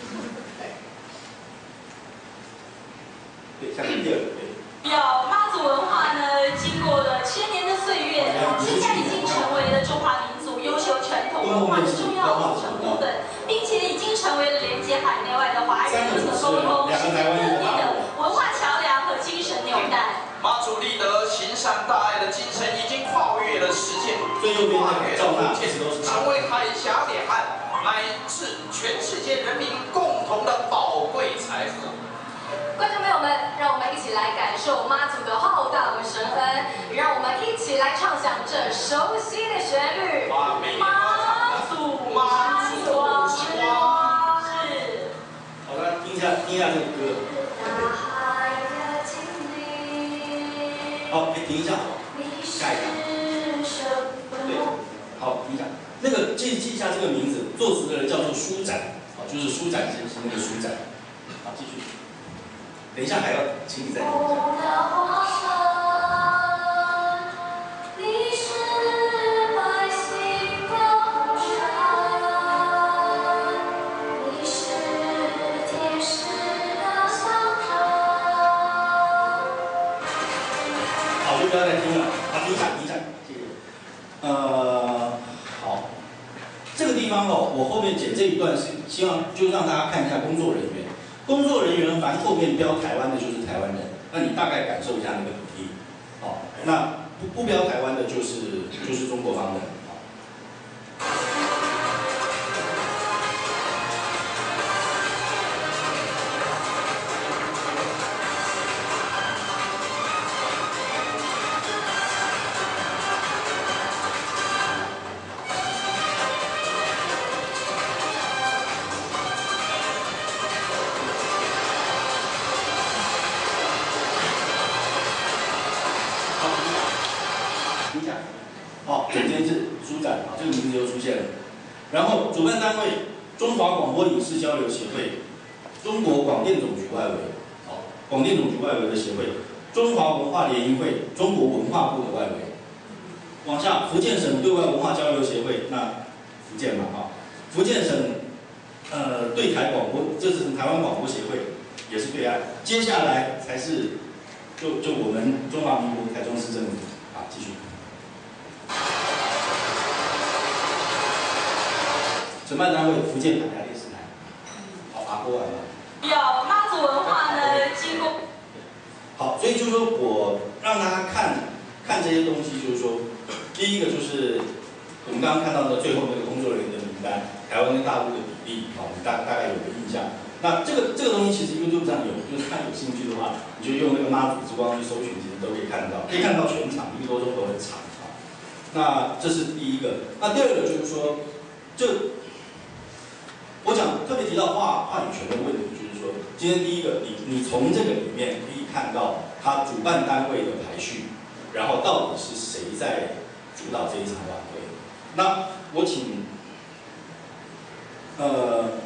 对，下面第二个对。 有妈祖文化呢，经过了千年的岁月，现在已经成为了中华民族优秀传统文化的重要组成部分，并且已经成为了连接海内外的华人和沟通世界各地的文化桥梁和精神纽带。 妈祖立德行善大爱的精神已经跨越了时间，跨越了空间，成为海峡两岸。乃是全世界人民共同的宝贵财富。 观众朋友们，让我们一起来感受妈祖的浩大的神恩，让我们一起来唱响这熟悉的旋律。妈祖，妈祖之光。是。 好的，听一下，听一下这个歌。好，哎，停一下，下一个。对，好，停一下。那个记记一下这个名字，作词的人叫做舒展，啊，就是舒展先生那个舒展。好，继续。等一下还要请你再。好，就不要再听了，好，停一下，停一下，谢谢。呃。这个地方哦，我后面剪这一段是希望就让大家看一下工作人员。工作人员凡后面标台湾的就是台湾人，那你大概感受一下那个比例。好，那不不标台湾的就是就是中国方的。好，总监制舒展，好，这个名字又出现了。然后主办单位中华广播影视交流协会，中国广电总局外围，好，广电总局外围的协会，中华文化联谊会，中国文化部的外围。往下，福建省对外文化交流协会，那福建嘛，哈，福建省呃对台广播，这是台湾广播协会，也是对岸。接下来才是就就我们中华民国台中市政府，好，继续。承办单位福建海峡电视台，好，阿波来了。 有妈祖文化呢， 好，所以就是说我让大家看看这些东西，就是说，第一个就是我们刚刚看到的最后那个工作人员的名单，台湾跟大陆的比例，好，我们大大概有个印象。那这个这个东西其实 YouTube 上有，就是大家有兴趣的话，你就用那个妈祖之光去搜寻，其实都可以看到，可以看到全场一个多钟头很长啊。那这是第一个。那第二个就是说，这我讲特别提到话话语权的问题，就是说，今天第一个，你你从这个里面可以看到它主办单位的排序，然后到底是谁在主导这一场晚会。那我请，呃。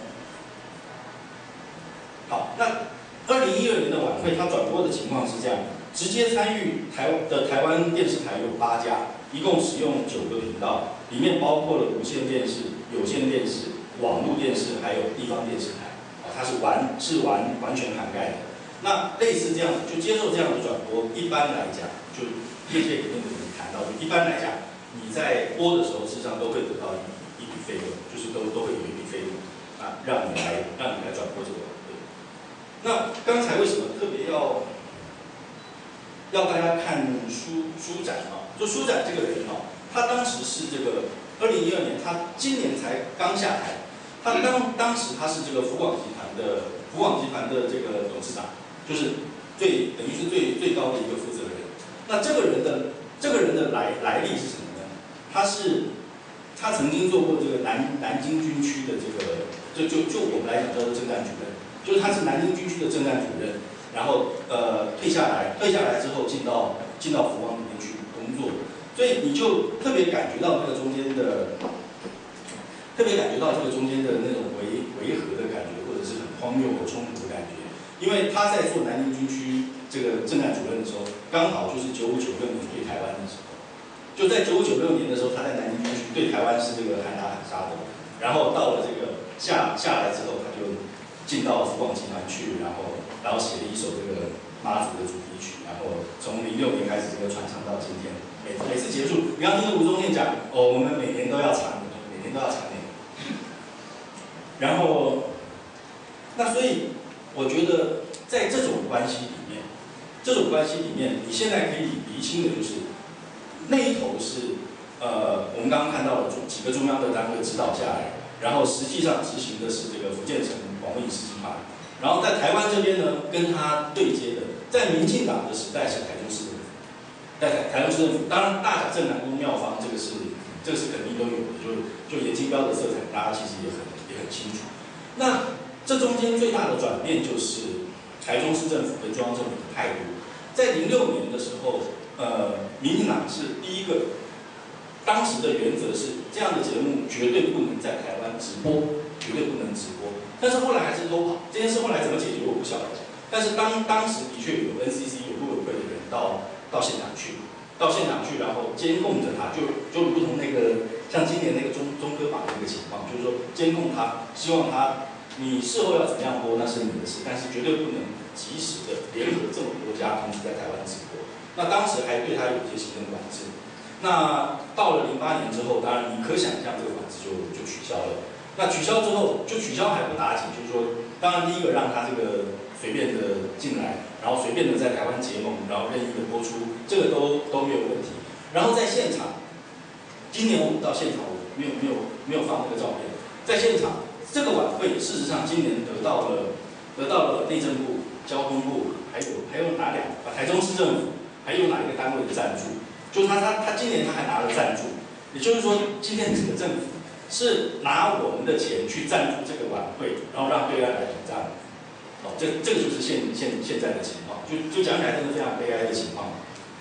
好，那二零一二年的晚会，它转播的情况是这样：直接参与台的台湾电视台有八家，一共使用九个频道，里面包括了无线电视、有线电视、网络电视，还有地方电视台。啊，它是完是完完全涵盖的。那类似这样，就接受这样的转播，一般来讲，就业界里面的人谈到，就一般来讲，你在播的时候，事实上都会得到一一笔费用，就是都都会有一笔费用啊，让你来让你来转播这个。那刚才为什么特别要要大家看舒舒展啊？就舒展这个人啊，他当时是这个二零一二年，他今年才刚下台。他当当时他是这个福广集团的福广集团的这个董事长，就是最等于是最最高的一个负责人。那这个人的这个人的来来历是什么呢？他是他曾经做过这个南南京军区的这个，就就就我们来讲叫做政战主任。就是他是南京军区的政战主任，然后呃退下来，退下来之后进到进到福广里面去工作，所以你就特别感觉到这个中间的，特别感觉到这个中间的那种违违和的感觉，或者是很荒谬和冲突的感觉，因为他在做南京军区这个政战主任的时候，刚好就是九五九六年对台湾的时候，就在九五九六年的时候，他在南京军区对台湾是这个喊打喊杀的，然后到了这个下下来之后，他就进到福广集团去，然后然后写了一首这个妈祖的主题曲，然后从零六年开始这个传唱到今天，每每次结束，你要听吴宗宪讲，哦，我们每年都要唱，每年都要唱那个。然后，那所以我觉得在这种关系里面，这种关系里面，你现在可以厘清的就是那一头是呃我们刚刚看到的几个中央的单位指导下来。然后实际上执行的是这个福建省广播影视集团，然后在台湾这边呢，跟他对接的，在民进党的时代是台中市政府，在台中市政府，当然大甲镇南宫庙方这个是这个是肯定都有的，就就严金标的色彩，大家其实也很也很清楚。那这中间最大的转变就是台中市政府跟中央政府的态度，在零六年的时候，呃，民进党是第一个。当时的原则是，这样的节目绝对不能在台湾直播，绝对不能直播。但是后来还是偷跑，这件事后来怎么解决我不晓得。但是当当时的确有 N C C 有陆委会的人到到现场去，到现场去，然后监控着他，就就如同那个像今年那个中中科榜的一个情况，就是说监控他，希望他你事后要怎么样播那是你的事，但是绝对不能及时的联合这么多家同时在台湾直播。那当时还对他有一些行政管制。那到了零八年之后，当然你可想象这个管制就就取消了。那取消之后，就取消还不打紧，就是说，当然第一个让他这个随便的进来，然后随便的在台湾结盟，然后任意的播出，这个都都没有问题。然后在现场，今年我们到现场，我没有没有没有放那个照片，在现场这个晚会，事实上今年得到了得到了内政部、交通部，还有还有哪两个？台中市政府，还有哪一个单位的赞助？就是他他他今年他还拿了赞助，也就是说，今天整个政府是拿我们的钱去赞助这个晚会，然后让对岸来主张。哦，这这个就是现现现在的情况，就就讲起来真的非常悲哀的情况。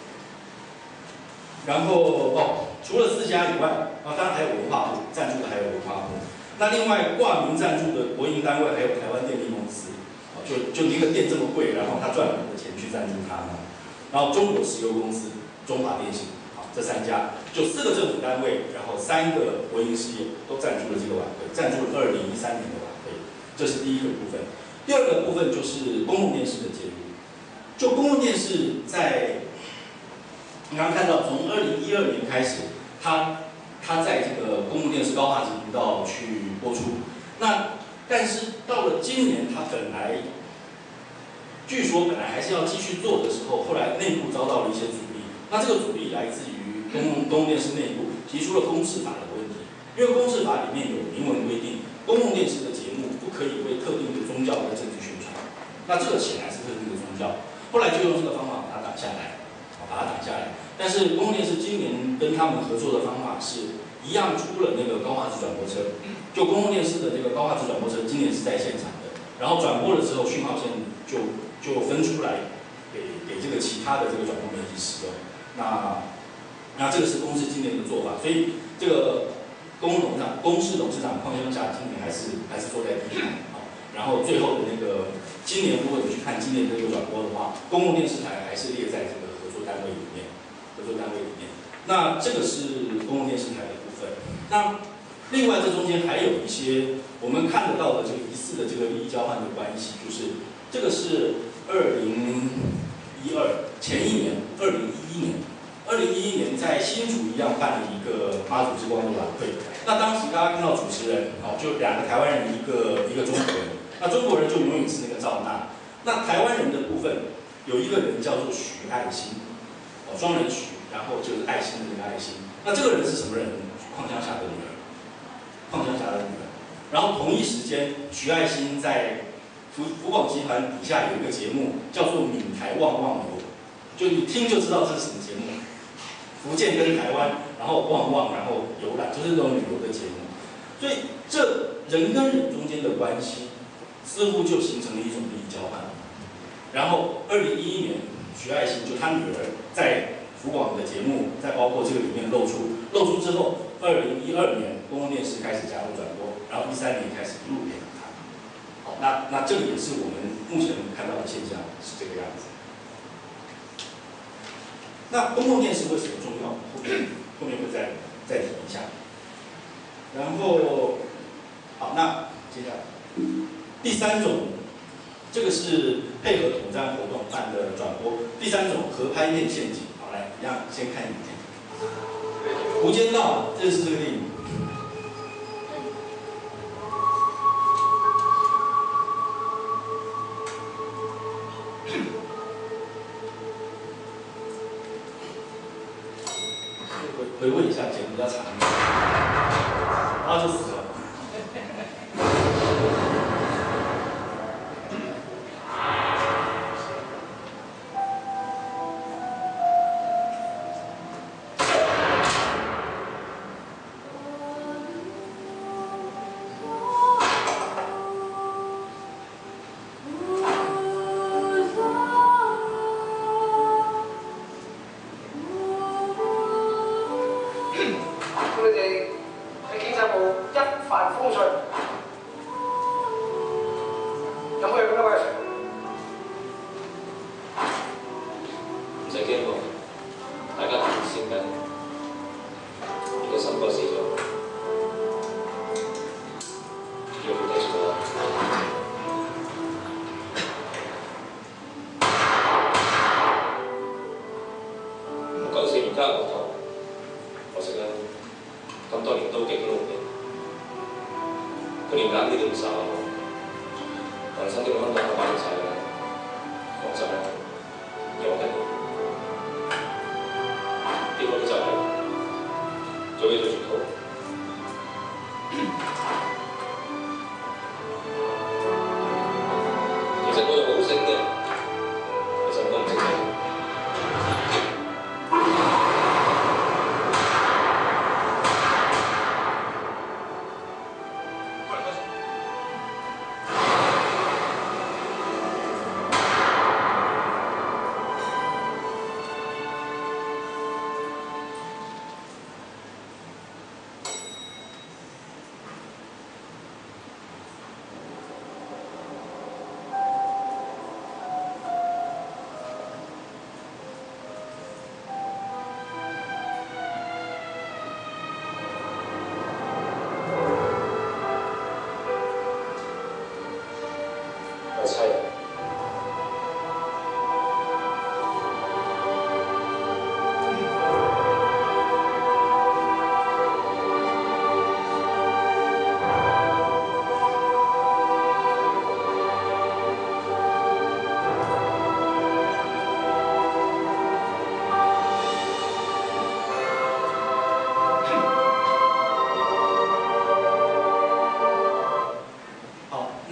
然后哦，除了四家以外，啊，当然还有文化部赞助的，还有文化部。那另外挂名赞助的国营单位还有台湾电力公司，哦，就就一个电这么贵，然后他赚我们的钱去赞助他们。然后中国石油公司。中华电信，好，这三家就四个政府单位，然后三个国营事业都赞助了这个晚会，赞助了二零一三年的晚会，这是第一个部分。第二个部分就是公共电视的介入，就公共电视在你刚刚看到，从二零一二年开始，它它在这个公共电视高画质频道去播出，那但是到了今年，它本来据说本来还是要继续做的时候，后来内部遭到了一些阻力。那这个阻力来自于公共公共电视内部提出了公示法的问题，因为公示法里面有明文规定，公共电视的节目不可以为特定的宗教和政治宣传。那这个显然是特定的宗教，后来就用这个方法把它挡下来，把它挡下来。但是公共电视今年跟他们合作的方法是一样，出了那个高画质转播车，就公共电视的这个高画质转播车今年是在现场的，然后转播了之后讯号线就就分出来给给这个其他的这个转播媒体使用。那那这个是公视今年的做法，所以这个公董事长公视董事长邝湘霞今年还是还是坐在第一排啊。然后最后的那个今年如果你去看今年这个转播的话，公共电视台还是列在这个合作单位里面，合作单位里面。那这个是公共电视台的部分。那另外这中间还有一些我们看得到的这个疑似的这个利益交换的关系，就是这个是二零一二前一年，二零一一年，二零一一年在新竹一样办了一个妈祖之光的晚会。那当时大家看到主持人哦，就两个台湾人，一个一个中国人。那中国人就永远是那个赵娜。那台湾人的部分有一个人叫做徐爱心，哦，双人徐，然后就是爱心的那个爱心。那这个人是什么人？邝湘霞的女儿，邝湘霞的女儿。然后同一时间，徐爱心在福福广集团底下有一个节目叫做《闽台旺旺游》，就你听就知道这是什么节目。福建跟台湾，然后旺旺，然后游览，就是这种旅游的节目。所以这人跟人中间的关系，似乎就形成了一种利益交换。然后二零一一年，徐爱心就他女儿在福广的节目，在包括这个里面露出，露出之后，二零一二年公共电视开始加入转播，然后一三年开始一路培养他。好，那那这个也是我们目前看到的现象是这个样子。那公共电视为什么重要？后面后面会再再提一下。然后，好，那接下来第三种，这个是配合统战活动办的转播。第三种合拍片陷阱，好，来，一样先看影片。《无间道》，这是这个电影。回味一下，剪比较长，然后就死了。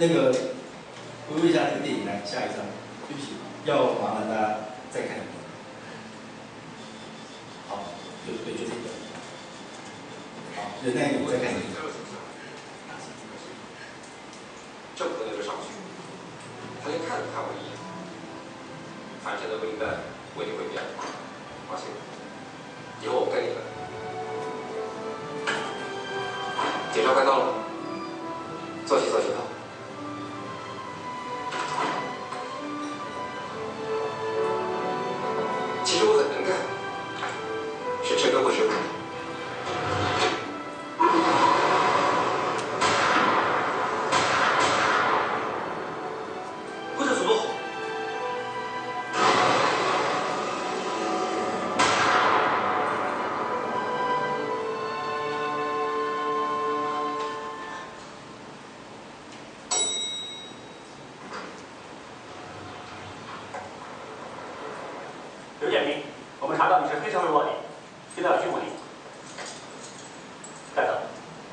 那个回味一下那个电影，来下一张，对不起，要麻烦大家再看一遍。好，对对，就这个。好，忍耐你再看一遍。 正和那个上去，他连看都看我一眼，反正的不应该，我一定会变。放心，以后我不跟你了。检查快到了，坐起坐起吧。其实我很能干，是吃哥不吃苦。 不是说。 刘建明，我们查到你是黑社会卧底，现在要拘捕你。站等。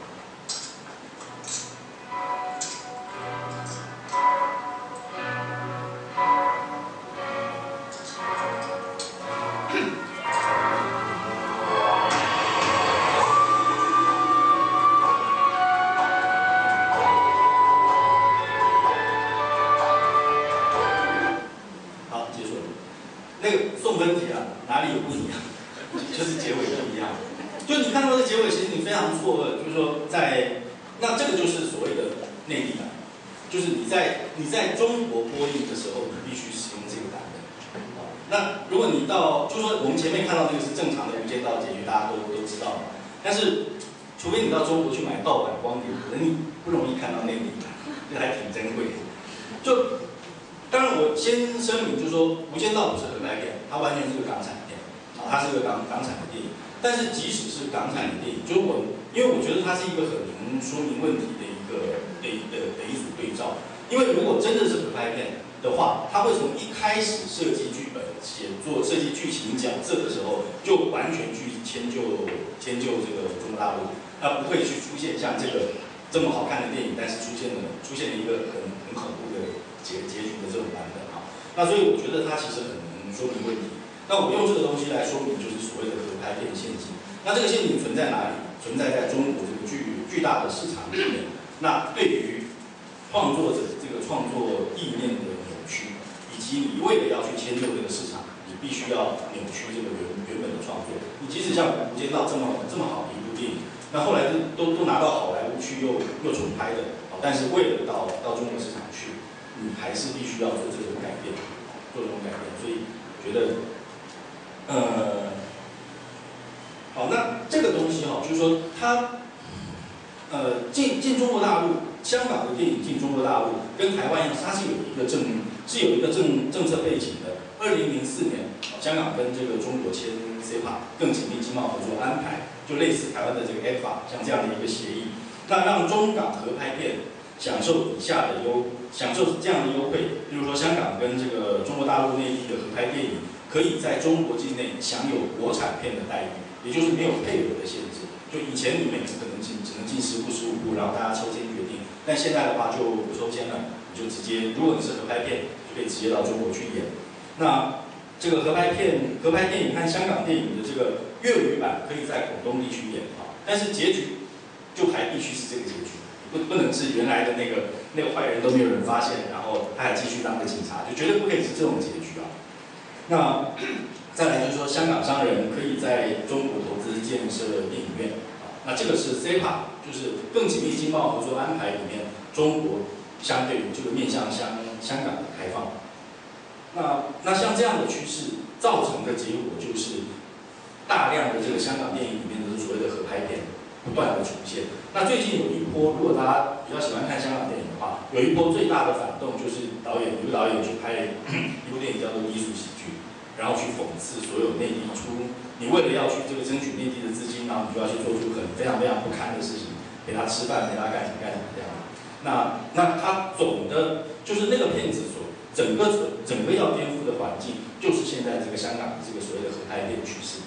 好，结束了。那个送分题啊，哪里有不一样？就是结尾不一样。就你看到这结尾，其实你非常错愕，就是说在那这个就是所谓的内地版，就是你在你在中国播映的时候，你必须使用这个版本。那如果你到，就是说我们前面看到那个是正常的《无间道》结局，大家都都知道嘛。但是除非你到中国去买盗版光碟，可能你不容易看到内地版，这还挺珍贵的。就当然，我先声明，就是说《无间道》不是合拍片，它完全是个港产片，啊，它是个港港产的电影。但是即使是港产的电影，就是我，因为我觉得它是一个很能说明问题的一个的的的一组对照。因为如果真的是合拍片的话，它会从一开始设计剧本、写作、设计剧情、角色的时候，就完全去迁就迁就这个中国大陆，而不会去出现像这个这么好看的电影，但是出现了出现了一个很很恐怖的结结局的这种版本啊。那所以我觉得它其实很能说明问题。那我用这个东西来说明，就是所谓的合拍片陷阱。那这个陷阱存在哪里？存在在中国这个巨巨大的市场里面。那对于创作者这个创作意念的扭曲，以及你为了要去迁就这个市场，你必须要扭曲这个原原本的创作。你即使像《无间道》这么这么好的一部电影，那后来都都都拿到好莱坞去又又重拍的，但是为了到到中国市场去，你还是必须要做这种改变，做这种改变。所以觉得。呃，好，那这个东西哈、哦，就是说它，呃，进进中国大陆，香港的电影进中国大陆，跟台湾一样，它是有一个政是有一个政政策背景的。二零零四年，香港跟这个中国签 C E P A 更紧密经贸合作安排，就类似台湾的这个 E F A 像这样的一个协议，那让中港合拍片享受以下的优，享受这样的优惠，比如说香港跟这个中国大陆内地的合拍电影。可以在中国境内享有国产片的待遇，也就是没有配额的限制。就以前你每年可能进只能进十部、十五部，然后大家抽签决定。但现在的话就不抽签了，你就直接，如果你是合拍片，就可以直接到中国去演。那这个合拍片、合拍电影和香港电影的这个粤语版可以在广东地区演啊，但是结局就还必须是这个结局，不不能是原来的那个那个坏人都没有人发现，然后他还继续当个警察，就绝对不可以是这种结局啊。那再来就是说，香港商人可以在中国投资建设电影院啊，那这个是 C E P A， 就是更紧密经贸合作安排里面，中国相对于这个面向香香港的开放。那那像这样的趋势造成的结果就是，大量的这个香港电影里面的所谓的合拍片不断的出现。那最近有一波，如果大家比较喜欢看香港电影的话，有一波最大的反动就是导演有个导演去拍了一部电影叫做《艺术喜剧》。然后去讽刺所有内地出，你为了要去这个争取内地的资金，然后你就要去做出很非常非常不堪的事情，给他吃饭，给他干什么干什么这样。那那他总的就是那个片子所整个整个要颠覆的环境，就是现在这个香港的这个所谓的合拍片趋势。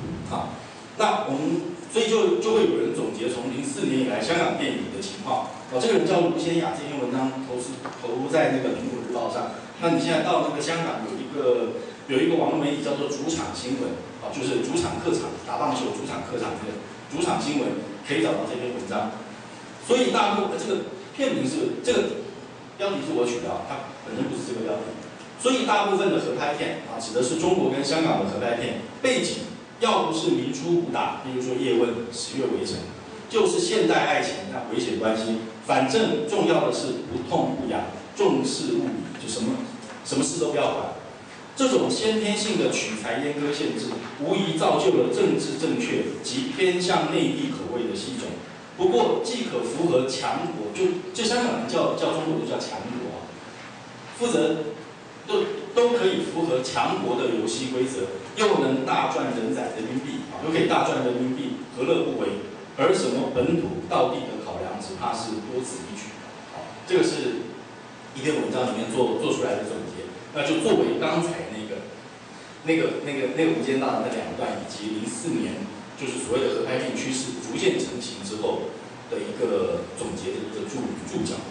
好，那我们所以就就会有人总结从零四年以来香港电影的情况， 哦，这个人叫卢先雅，这篇文章投是投在那个《苹果日报》上。那你现在到那个香港有一个有一个网络媒体叫做主场新闻，啊，就是主场客场打棒球主场客场这个主场新闻可以找到这篇文章。所以大陆的这个片名是这个标题是我取的，它本身不是这个标题。所以大部分的合拍片啊，指的是中国跟香港的合拍片，背景要不是明珠武打，比如说《叶问》《十月围城》，就是现代爱情啊危险关系，反正重要的是不痛不痒，重视物理，就什么什么事都不要管。这种先天性的取材阉割限制，无疑造就了政治正确及偏向内地口味的戏种。不过，既可符合强国，就就香港人叫叫中国就叫强国啊，负责都都可以符合强国的游戏规则，又能大赚人仔人民币啊，又可以大赚人民币，何乐不为？而什么本土道地的考量，只怕是多此一举。好，这个是一篇文章里面做做出来的总结。那就作为刚才那个、那个、那个、那个《无间道》的那两段，以及零四年就是所谓的合拍片趋势逐渐成型之后的一个总结的一个注注脚。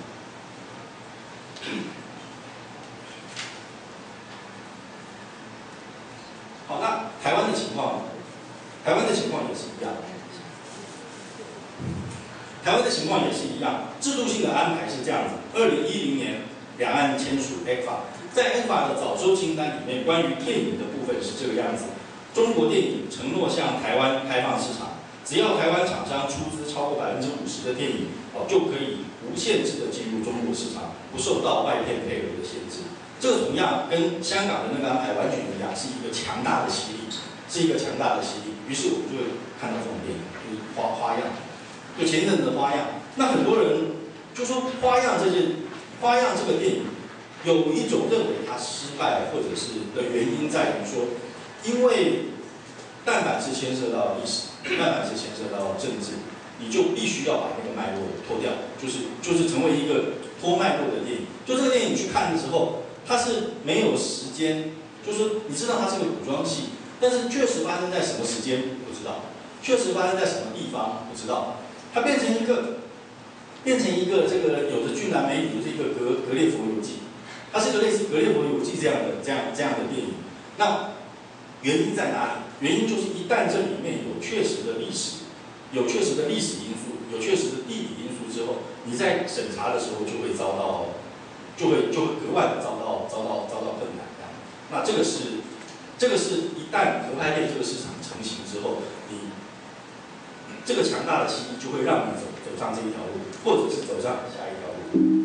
好，那台湾的情况，台湾的情况也是一样。台湾的情况也是一样，制度性的安排是这样子：二零一零年两岸签署 E C F A。在 E C F A 的早收清单里面，关于电影的部分是这个样子：中国电影承诺向台湾开放市场，只要台湾厂商出资超过百分之五十的电影，哦，就可以无限制的进入中国市场，不受到外片配额的限制。这个同样跟香港的那个安排完全一样，是一个强大的吸力，是一个强大的吸力。于是我们就会看到这种电影，就是花花样，就前阵子的花样。那很多人就说花样这件，花样这个电影。有一种认为它失败或者是的原因在于说，因为但凡是牵涉到历史，但凡是牵涉到政治，你就必须要把那个脉络脱掉，就是就是成为一个脱脉络的电影。就这个电影去看的时候，它是没有时间，就是说你知道它是个古装戏，但是确实发生在什么时间不知道，确实发生在什么地方不知道，它变成一个变成一个这个有着俊男美女，就是一个格格列佛游记。它是个类似《格列佛游记》这样的、这样、这样的电影。那原因在哪里？原因就是一旦这里面有确实的历史、有确实的历史因素、有确实的地理因素之后，你在审查的时候就会遭到，就会就会格外的遭到、遭到、遭到困难。那这个是，这个是一旦合拍片这个市场成型之后，你这个强大的吸引就会让你走走上这一条路，或者是走上下一条路。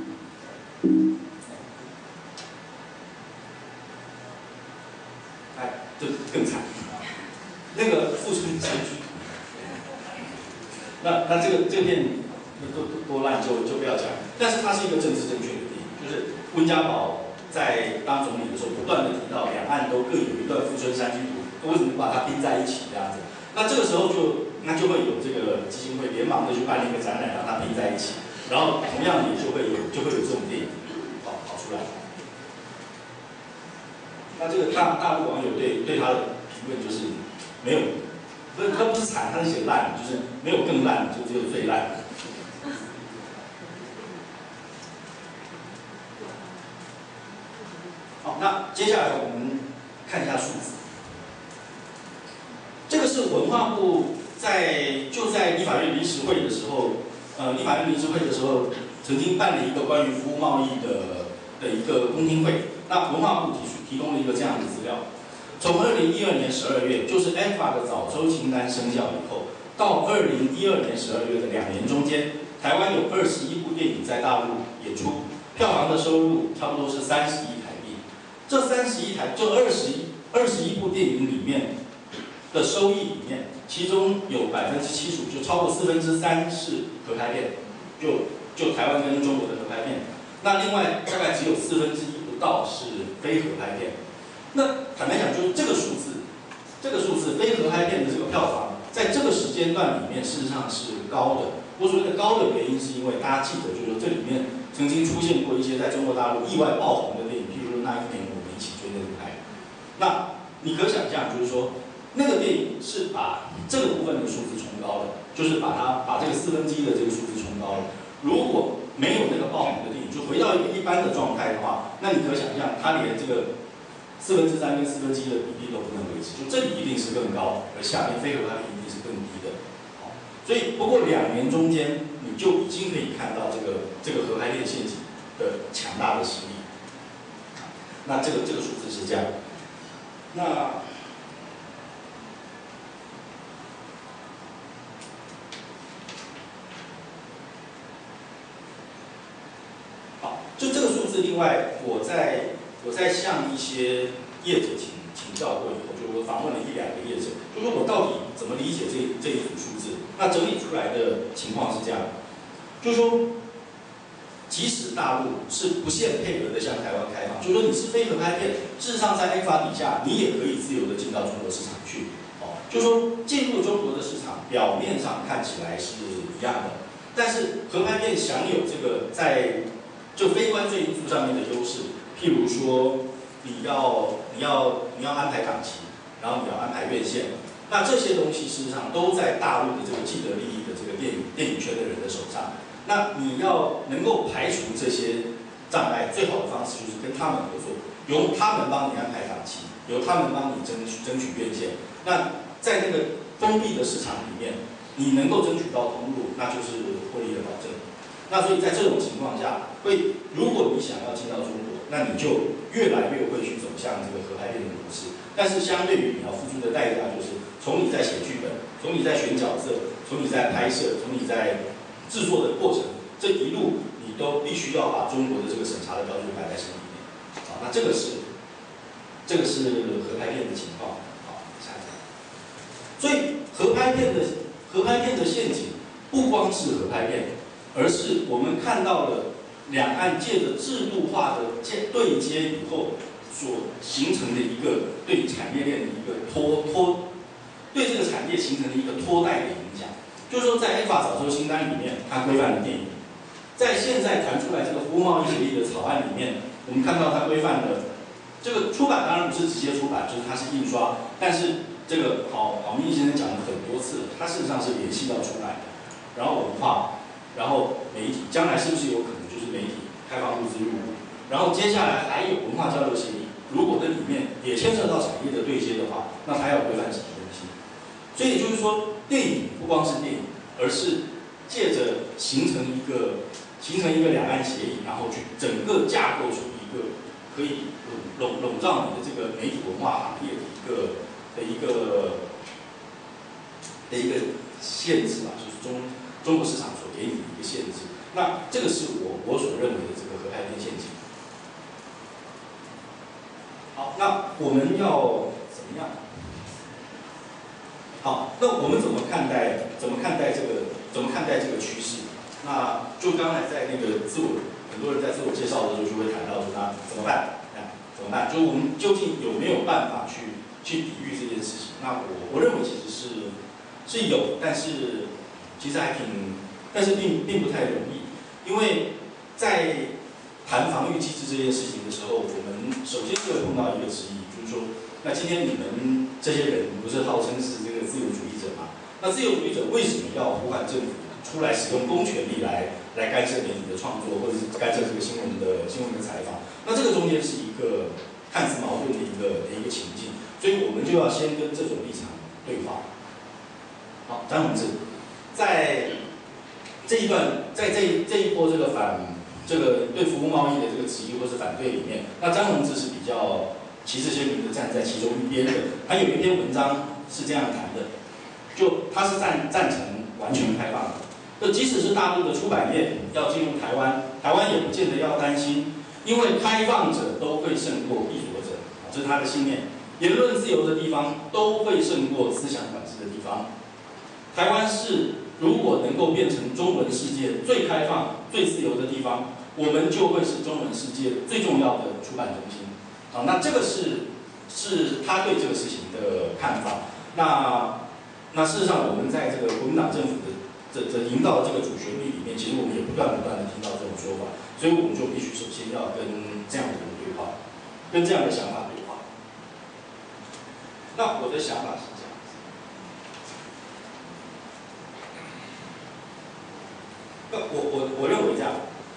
就更惨，那个富春山居，那那这个这片多多烂就就不要讲，但是它是一个政治正确的电影，就是温家宝在当总理的时候不断的提到两岸都各有一段富春山居图，为什么把它拼在一起这样子？那这个时候就那就会有这个基金会连忙的去办了一个展览，让它拼在一起，然后同样也就会有就会有这种电影跑跑出来。那这个大大陆网友对对他的评论就是没有，不是他不是惨，他是写烂，就是没有更烂，就只有最烂。好，那接下来我们看一下数字。这个是文化部在就在立法院临时会的时候，呃，立法院临时会的时候曾经办了一个关于服务贸易的的一个公听会。那文化部提出提供了一个这样的资料，从二零一二年十二月，就是 E C F A 的早收清单生效以后，到二零一二年十二月的两年中间，台湾有二十一部电影在大陆演出，票房的收入差不多是三十亿台币。这三十亿台，这二十一二十一部电影里面的收益里面，其中有百分之七十五，就超过四分之三是合拍片，就就台湾跟中国的合拍片。那另外大概只有四分之一不到是非合拍片。那坦白讲，就是这个数字，这个数字非合拍片的这个票房，在这个时间段里面事实上是高的。我所谓的高的原因，是因为大家记得，就是说这里面曾经出现过一些在中国大陆意外爆红的电影，譬如说那一年我们一起追那个拍。那你可想象，就是说那个电影是把这个部分的数字冲高的，就是把它把这个四分之一的这个数字冲高了。如果没有那个爆红的电影，就回到一个一般的状态的话，那你可想象，它连这个四分之三跟四分之一的比例都不能维持，就这里一定是更高，而下面非合拍片一定是更低的。好，所以不过两年中间，你就已经可以看到这个这个合拍片陷阱的强大的实力。那这个这个数字是这样，那。就这个数字，另外我在我在向一些业者请请教过以后，就我访问了一两个业者，就说我到底怎么理解这这一组数字？那整理出来的情况是这样，就是说，即使大陆是不限配额的向台湾开放，就是说你是非合拍片，事实上在 A 法底下，你也可以自由的进到中国市场去。哦，就是说进入中国的市场，表面上看起来是一样的，但是合拍片享有这个在就非关税因素上面的优势，譬如说，你要你要你要安排档期，然后你要安排院线，那这些东西事实上都在大陆的这个既得利益的这个电影电影圈的人的手上。那你要能够排除这些障碍，最好的方式就是跟他们合作，由他们帮你安排档期，由他们帮你争取争取院线。那在那个封闭的市场里面，你能够争取到通路，那就是获利的保证。那所以在这种情况下，会如果你想要进到中国，那你就越来越会去走向这个合拍片的模式。但是相对于你要付出的代价，就是从你在写剧本，从你在选角色，从你在拍摄，从你在制作的过程，这一路你都必须要把中国的这个审查的标准摆在心里面。好，那这个是这个是合拍片的情况。好，下一个。所以合拍片的合拍片的陷阱不光是合拍片。而是我们看到了两岸借着制度化的对接以后所形成的一个对产业链的一个拖拖，对这个产业形成的一个拖带的影响。就是说，在 A 法早收清单里面，它规范了电影；在现在传出来这个服务贸易协议的草案里面，我们看到它规范了这个出版，当然不是直接出版，就是它是印刷，但是这个郝郝明义先生讲了很多次，它事实上是联系到出版的，然后文化。然后媒体将来是不是有可能就是媒体开放物资入伍？然后接下来还有文化交流协议，如果这里面也牵涉到产业的对接的话，那它要规范什么东西？所以就是说，电影不光是电影，而是借着形成一个形成一个两岸协议，然后去整个架构出一个可以笼笼罩你的这个媒体文化行业的一个的一个的一个限制吧，就是中。中国市场所给你的一个限制，那这个是我我所认为的这个合拍片陷阱。好，那我们要怎么样？好，那我们怎么看待怎么看待这个怎么看待这个趋势？那就刚才在那个自我很多人在自我介绍的时候就会谈到说，那怎么办？哎，怎么办？就是我们究竟有没有办法去去抵御这件事情？那我我认为其实是是有，但是。其实还挺，但是并并不太容易，因为在谈防御机制这件事情的时候，我们首先就会碰到一个质疑，就是说，那今天你们这些人不是号称是这个自由主义者吗？那自由主义者为什么要呼唤政府出来使用公权力来来干涉媒体的创作，或者是干涉这个新闻的新闻的采访？那这个中间是一个看似矛盾的一个的一个情境，所以我们就要先跟这种立场对话。好，张宏志。在这一段，在这一这一波这个反这个对服务贸易的这个质疑或是反对里面，那张宏志是比较旗帜鲜明的站在其中一边的。他有一篇文章是这样谈的，就他是赞赞成完全开放的。就即使是大陆的出版业要进入台湾，台湾也不见得要担心，因为开放者都会胜过闭锁者，这是他的信念。言论自由的地方都会胜过思想管制的地方。台湾是。如果能够变成中文世界最开放、最自由的地方，我们就会是中文世界最重要的出版中心。好，那这个是是他对这个事情的看法。那那事实上，我们在这个国民党政府的这这营造的这个主旋律里面，其实我们也不断不断的听到这种说法，所以我们就必须首先要跟这样的人对话，跟这样的想法对话。那我的想法是。我我我认为这样，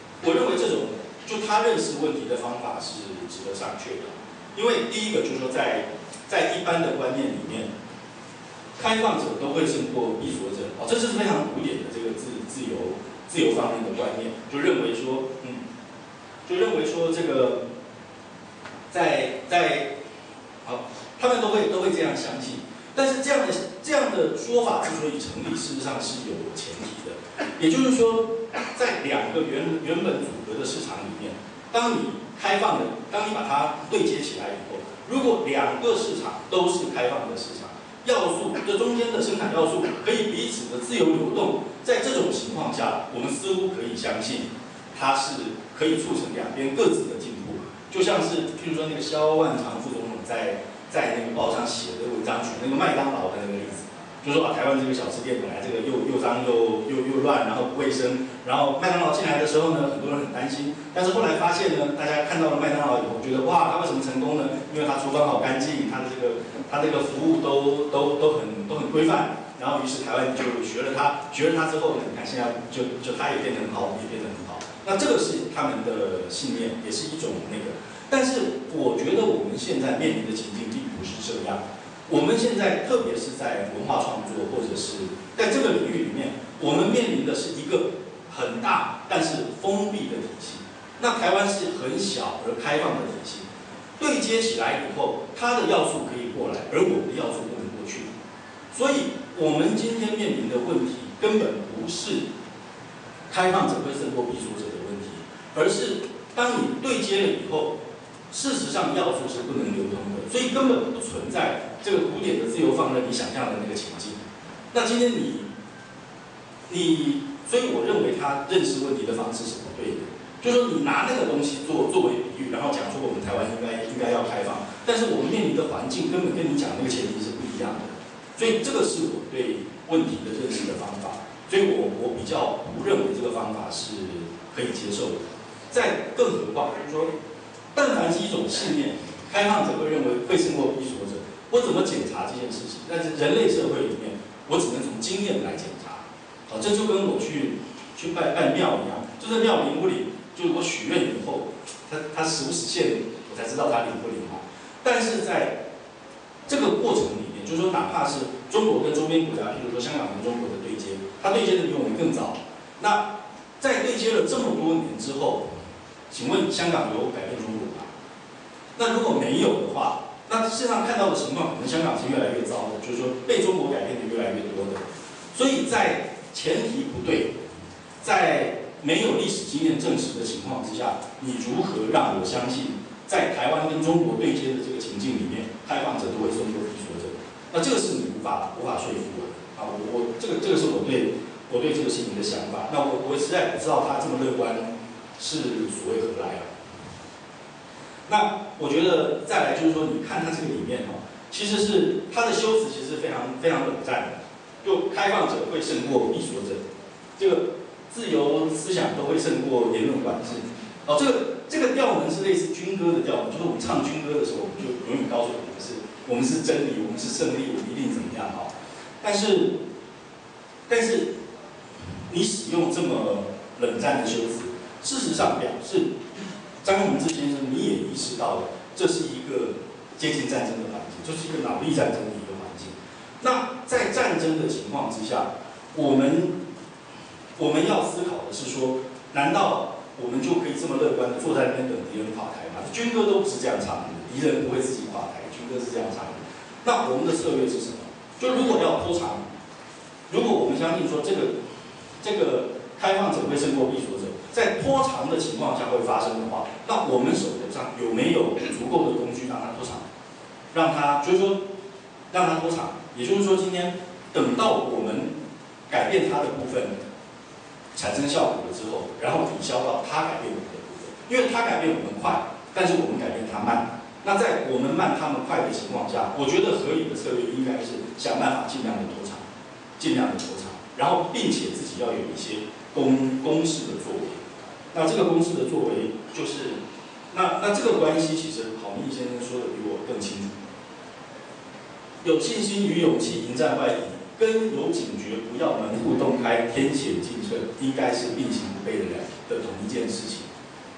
他认识问题的方法是值得商榷的。因为第一个就是说在，在一般的观念里面，开放者都会胜过闭锁者，哦，这是非常古典的这个自自由自由方面的观念，就认为说，嗯，就认为说这个，在在，好，他们都会都会这样相信。但是这样的这样的说法之所以成立，事实上是有前提的，也就是说，在两个原原本组合的市场里面，当你开放的，当你把它对接起来以后，如果两个市场都是开放的市场，要素这中间的生产要素可以彼此的自由流动，在这种情况下，我们似乎可以相信，它是可以促成两边各自的进步，就像是譬如说那个萧万长副总统在。在那个报上写的文章，举那个麦当劳的那个例子，就说啊，台湾这个小吃店本来这个又又脏又又又乱，然后不卫生，然后麦当劳进来的时候呢，很多人很担心，但是后来发现呢，大家看到了麦当劳以后，觉得哇，它为什么成功呢？因为它厨房好干净，它的这个它这个服务都都都很都很规范，然后于是台湾就学了它，学了它之后呢，你看现在就就它也变得很好，也变得很好，那这个是他们的信念，也是一种那个。但是我觉得我们现在面临的情境并不是这样。我们现在特别是在文化创作或者是在这个领域里面，我们面临的是一个很大但是封闭的体系。那台湾是很小而开放的体系，对接起来以后，它的要素可以过来，而我们的要素不能过去。所以我们今天面临的问题根本不是开放者会胜过闭锁者的问题，而是当你对接了以后。事实上，要素是不能流通的，所以根本不存在这个古典的自由放任你想象的那个情境。那今天你，你，所以我认为他认识问题的方式是不对的，就是说你拿那个东西做作为比喻，然后讲说我们台湾应该应该要开放，但是我们面临的环境根本跟你讲那个前提是不一样的，所以这个是我对问题的认识的方法，所以我我比较不认为这个方法是可以接受的。再更何况就是说。但凡是一种信念，开放者会认为会胜过闭锁者。我怎么检查这件事情？但是人类社会里面，我只能从经验来检查。啊，这就跟我去去拜拜庙一样，就是庙灵不灵，就是我许愿以后，它它实不实现，我才知道它灵不灵啊。但是在这个过程里面，就是说，哪怕是中国跟周边国家，譬如说香港跟中国的对接，它对接的比我们更早。那在对接了这么多年之后，请问香港有改变中国吗？那如果没有的话，那事实上看到的情况，可能香港是越来越糟的，就是说被中国改变的越来越多的。所以在前提不对，在没有历史经验证实的情况之下，你如何让我相信，在台湾跟中国对接的这个情境里面，开放者都会胜过闭锁者？那这个是你无法无法说服我的啊！我我这个这个是我对我对这个事情的想法。那我我实在不知道他这么乐观。是所谓何来啊？那我觉得再来就是说，你看它这个里面哈，其实是它的修辞其实是非常非常冷战的，就开放者会胜过闭锁者，这个自由思想都会胜过言论管制。哦，这个这个调门是类似军歌的调门，就是我们唱军歌的时候，我们就永远告诉我们是，我们是真理，我们是胜利，我们一定怎么样哈。但是，但是你使用这么冷战的修辞。事实上表示，张宏志先生你也意识到了，这是一个接近战争的环境，就是一个脑力战争的一个环境。那在战争的情况之下，我们我们要思考的是说，难道我们就可以这么乐观的坐在那边等敌人垮台吗？军歌都不是这样唱的，敌人不会自己垮台，军歌是这样唱的。那我们的策略是什么？就如果要拖长，如果我们相信说这个这个开放者会胜过闭锁者。在拖长的情况下会发生的话，那我们手头上有没有足够的工具让它拖长？让它就是说，让它拖长，也就是说，今天等到我们改变它的部分产生效果了之后，然后抵消到它改变我们的部分，因为它改变我们快，但是我们改变它慢。那在我们慢他们快的情况下，我觉得合理的策略应该是想办法尽量的拖长，尽量的拖长，然后并且自己要有一些公公式的作为。那这个公式的作为就是，那那这个关系其实郝明义先生说的比我更清楚。有信心与勇气迎战外敌，跟有警觉不要门户洞开、天险进寸，应该是并行不悖的两的同一件事情。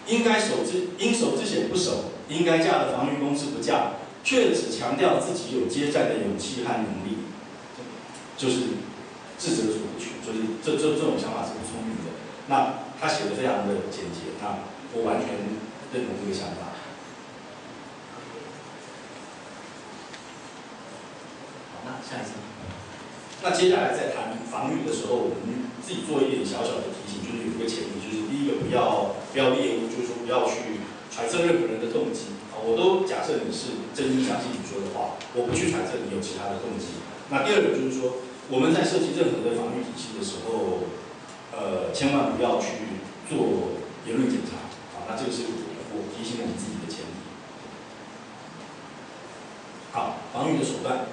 应该守之应守之险不守，应该嫁的防御公司不嫁，却只强调自己有接战的勇气和能力，就是智者所不取，就是这这这种想法是不聪明的。那他写的非常的简洁，那我完全认同这个想法。好，那下一次。那接下来在谈防御的时候，我们自己做一点小小的提醒，就是有一个前提，就是第一个不要不要猎物，就是说不要去揣测任何人的动机。啊，我都假设你是真心相信你说的话，我不去揣测你有其他的动机。那第二个就是说，我们在设计任何的防御体系的时候，呃，千万不要去做言论检查。啊，那这个是我我提醒我们自己的前提。好，防御的手段。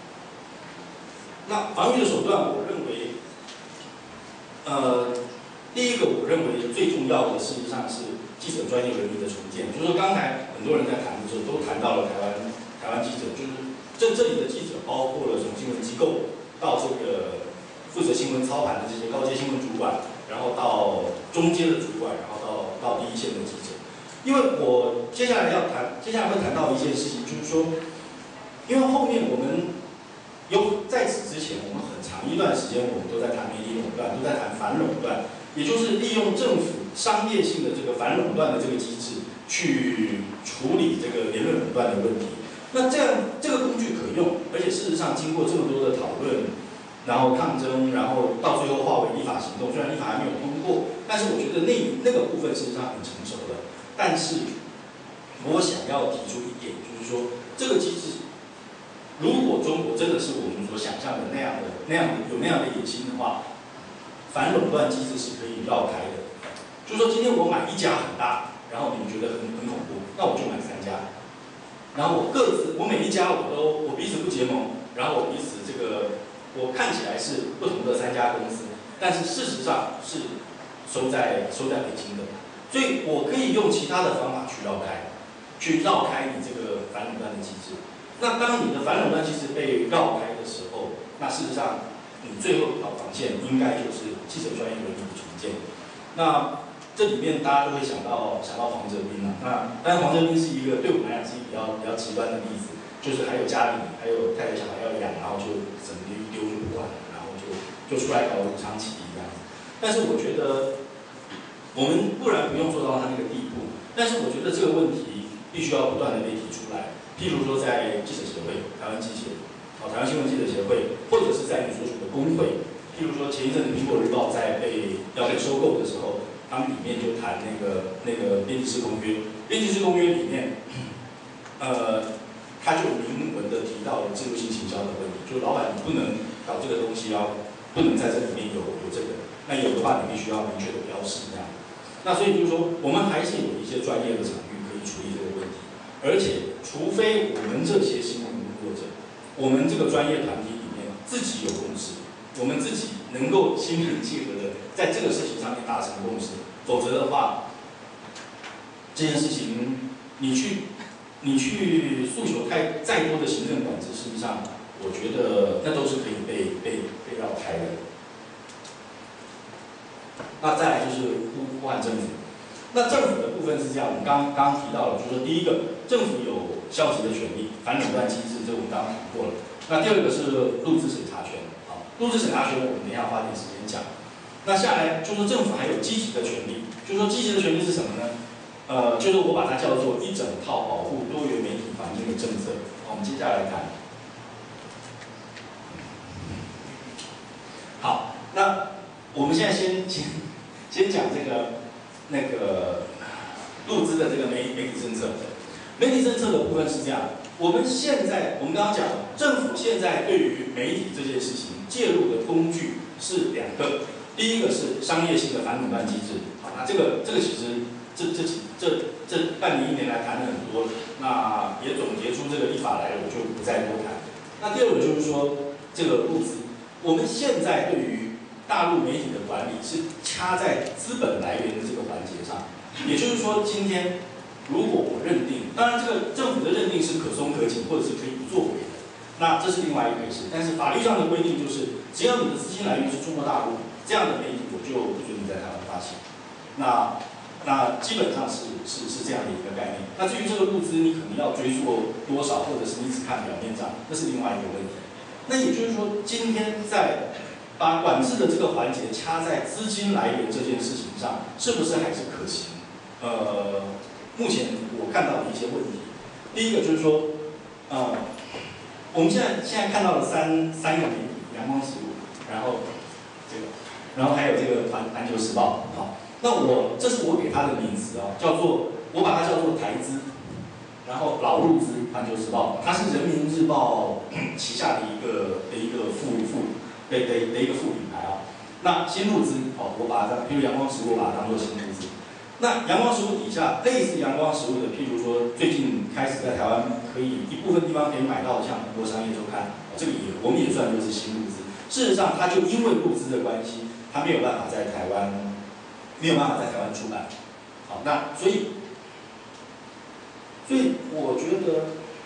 那防御的手段，我认为，呃，第一个我认为最重要的，事实上是记者专业伦理的重建。就是说，刚才很多人在谈的时候，都谈到了台湾台湾记者，就是这这里的记者包括了从新闻机构到这个负责新闻操盘的这些高阶新闻主管，然后到中阶的主管，然后到到第一线的记者。因为我接下来要谈，接下来会谈到一件事情，就是说，因为后面我们。有在此之前，我们很长一段时间，我们都在谈媒体垄断，都在谈反垄断，也就是利用政府商业性的这个反垄断的这个机制，去处理这个言论垄断的问题。那这样这个工具可用，而且事实上经过这么多的讨论，然后抗争，然后到最后化为立法行动。虽然立法还没有通过，但是我觉得那那个部分事实上很成熟了。但是我想要提出一点，就是说这个机制。如果中国真的是我们所想象的那样的、那样有那样的野心的话，反垄断机制是可以绕开的。就是说，今天我买一家很大，然后你们觉得很很恐怖，那我就买三家。然后我各自，我每一家我都我彼此不结盟，然后我彼此这个我看起来是不同的三家公司，但是事实上是收在收在北京的。所以我可以用其他的方法去绕开，去绕开你这个反垄断的机制。那当你的反垄断机制被绕开的时候，那事实上你最后一条防线应该就是记者专业伦理的重建。那这里面大家都会想到想到黄哲斌啊，那但是黄哲斌是一个对我们来讲是一个比较比较极端的例子，就是还有家里还有太太小孩要养，然后就整个一丢就不管了，然后就就出来搞武昌起义这样子。但是我觉得我们固然不用做到他那个地步，但是我觉得这个问题必须要不断的被提出来。譬如说，在记者协会、台湾记协、哦台湾新闻记者协会，或者是在你所属的工会，譬如说前一阵子《苹果日报》在被要被收购的时候，他们里面就谈那个那个编辑室公约。编辑室公约里面，呃，他就明文的提到了制度性行销的问题，就是老板你不能搞这个东西，要不能在这里面有有这个，那有的话你必须要明确的标示这样。那所以就是说，我们还是有一些专业的场域可以处理这个问题。而且，除非我们这些新闻工作者，我们这个专业团体里面自己有共识，我们自己能够心平气和的在这个事情上面达成共识，否则的话，这件事情你去你去诉求太再多的行政管制，事实上，我觉得那都是可以被被被绕开的。那再来就是呼呼唤政府。那政府的部分是这样，我们刚刚提到了，就是说第一个，政府有消极的权利，反垄断机制，这我们刚刚谈过了。那第二个是入资审查权，好，入资审查权我们等一下花点时间讲。那下来就是说政府还有积极的权利，就是说积极的权利是什么呢？呃，就是我把它叫做一整套保护多元媒体环境的政策。好，我们接下来看。好，那我们现在先先先讲这个。那个入资的这个媒媒体政策，媒体政策的部分是这样。我们现在我们刚刚讲，政府现在对于媒体这件事情介入的工具是两个，第一个是商业性的反垄断机制。好，那这个这个其实这这几这这半年一年来谈了很多，那也总结出这个立法来了，我就不再多谈。那第二个就是说这个入资，我们现在对于大陆媒体的管理是掐在资本来源的这个环节上，也就是说，今天如果我认定，当然这个政府的认定是可松可紧，或者是可以不作为的，那这是另外一回事。但是法律上的规定就是，只要你的资金来源是中国大陆，这样的媒体我就不准你在台湾发行。那那基本上是是是这样的一个概念。那至于这个入资，你可能要追溯多少，或者是你只看表面上，那是另外一个问题。那也就是说，今天在把管制的这个环节掐在资金来源这件事情上，是不是还是可行？呃，目前我看到的一些问题，第一个就是说，呃，我们现在现在看到了三三个媒体，阳光实务，然后这个，然后还有这个环环球时报，好，那我这是我给它的名词啊，叫做我把它叫做台资，然后老入资环球时报，它是人民日报旗下的一个的一个副副的的的一个副品牌啊。那新入资哦，我把它，比如阳光实务，我把它当做新入资。那阳光实务底下类似阳光实务的，譬如说最近开始在台湾可以一部分地方可以买到的，像苹果商业周刊，哦、这个也我们也算就是新入资。事实上，它就因为入资的关系，它没有办法在台湾没有办法在台湾出版。好，那所以所以我觉得。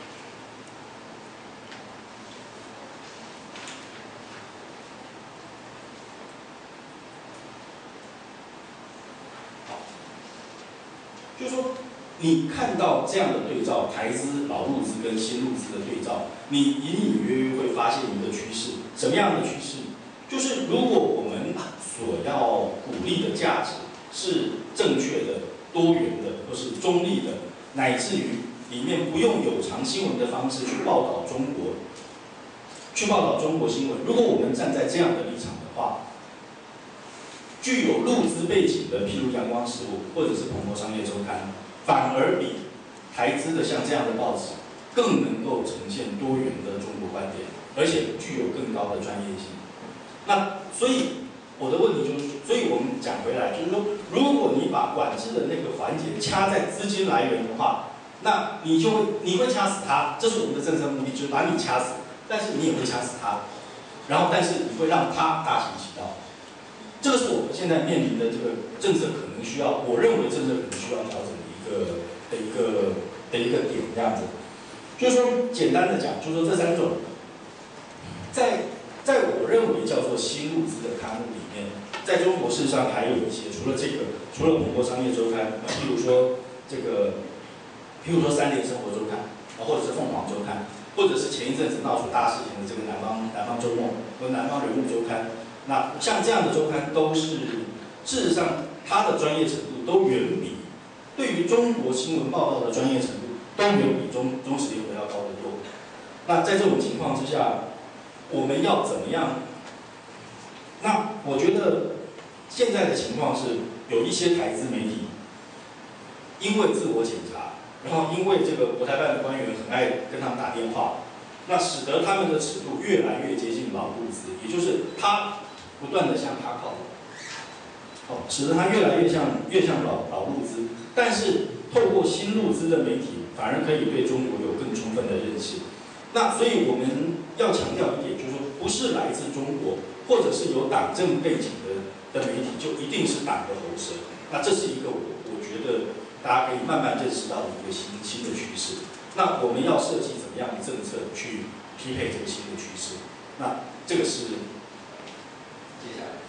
就是说，你看到这样的对照，台资、老入资跟新入资的对照，你隐隐约约会发现一个趋势，什么样的趋势？就是如果我们所要鼓励的价值是正确的、多元的，或是中立的，乃至于里面不用有偿新闻的方式去报道中国，去报道中国新闻。如果我们站在这样的立场的话，具有入资背景的，譬如阳光实务或者是彭博商业周刊，反而比台资的像这样的报纸更能够呈现多元的中国观点，而且具有更高的专业性。那所以我的问题就是，所以我们讲回来，就是说，如果你把管制的那个环节掐在资金来源的话，那你就会你会掐死它，这是我们的政策目的，就是把你掐死，但是你也会掐死它，然后但是你会让它大行其道。这个是我们现在面临的这个政策可能需要，我认为政策可能需要调整的一个的一个的一个点，这样子。就是说，简单的讲，就是说这三种，在在我认为叫做新入资的刊物里面，在中国事实上还有一些，除了这个，除了《彭博商业周刊》，啊，譬如说这个，譬如说《三联生活周刊》，啊，或者是《凤凰周刊》，或者是前一阵子闹出大事情的这个《南方南方周末》和《南方人物周刊》。那像这样的周刊都是，事实上它的专业程度都远比对于中国新闻报道的专业程度都远比中中时联合要高得多。那在这种情况之下，我们要怎么样？那我觉得现在的情况是，有一些台资媒体因为自我检查，然后因为这个国台办的官员很爱跟他们打电话，那使得他们的尺度越来越接近老入资，也就是他不断的向他靠拢，哦，使得它越来越像越像老老入资，但是透过新入资的媒体，反而可以对中国有更充分的认识。那所以我们要强调一点，就是说，不是来自中国或者是有党政背景的的媒体，就一定是党的喉舌。那这是一个我我觉得大家可以慢慢认识到的一个新新的趋势。那我们要设计怎么样的政策去匹配这个新的趋势？那这个是。接下来，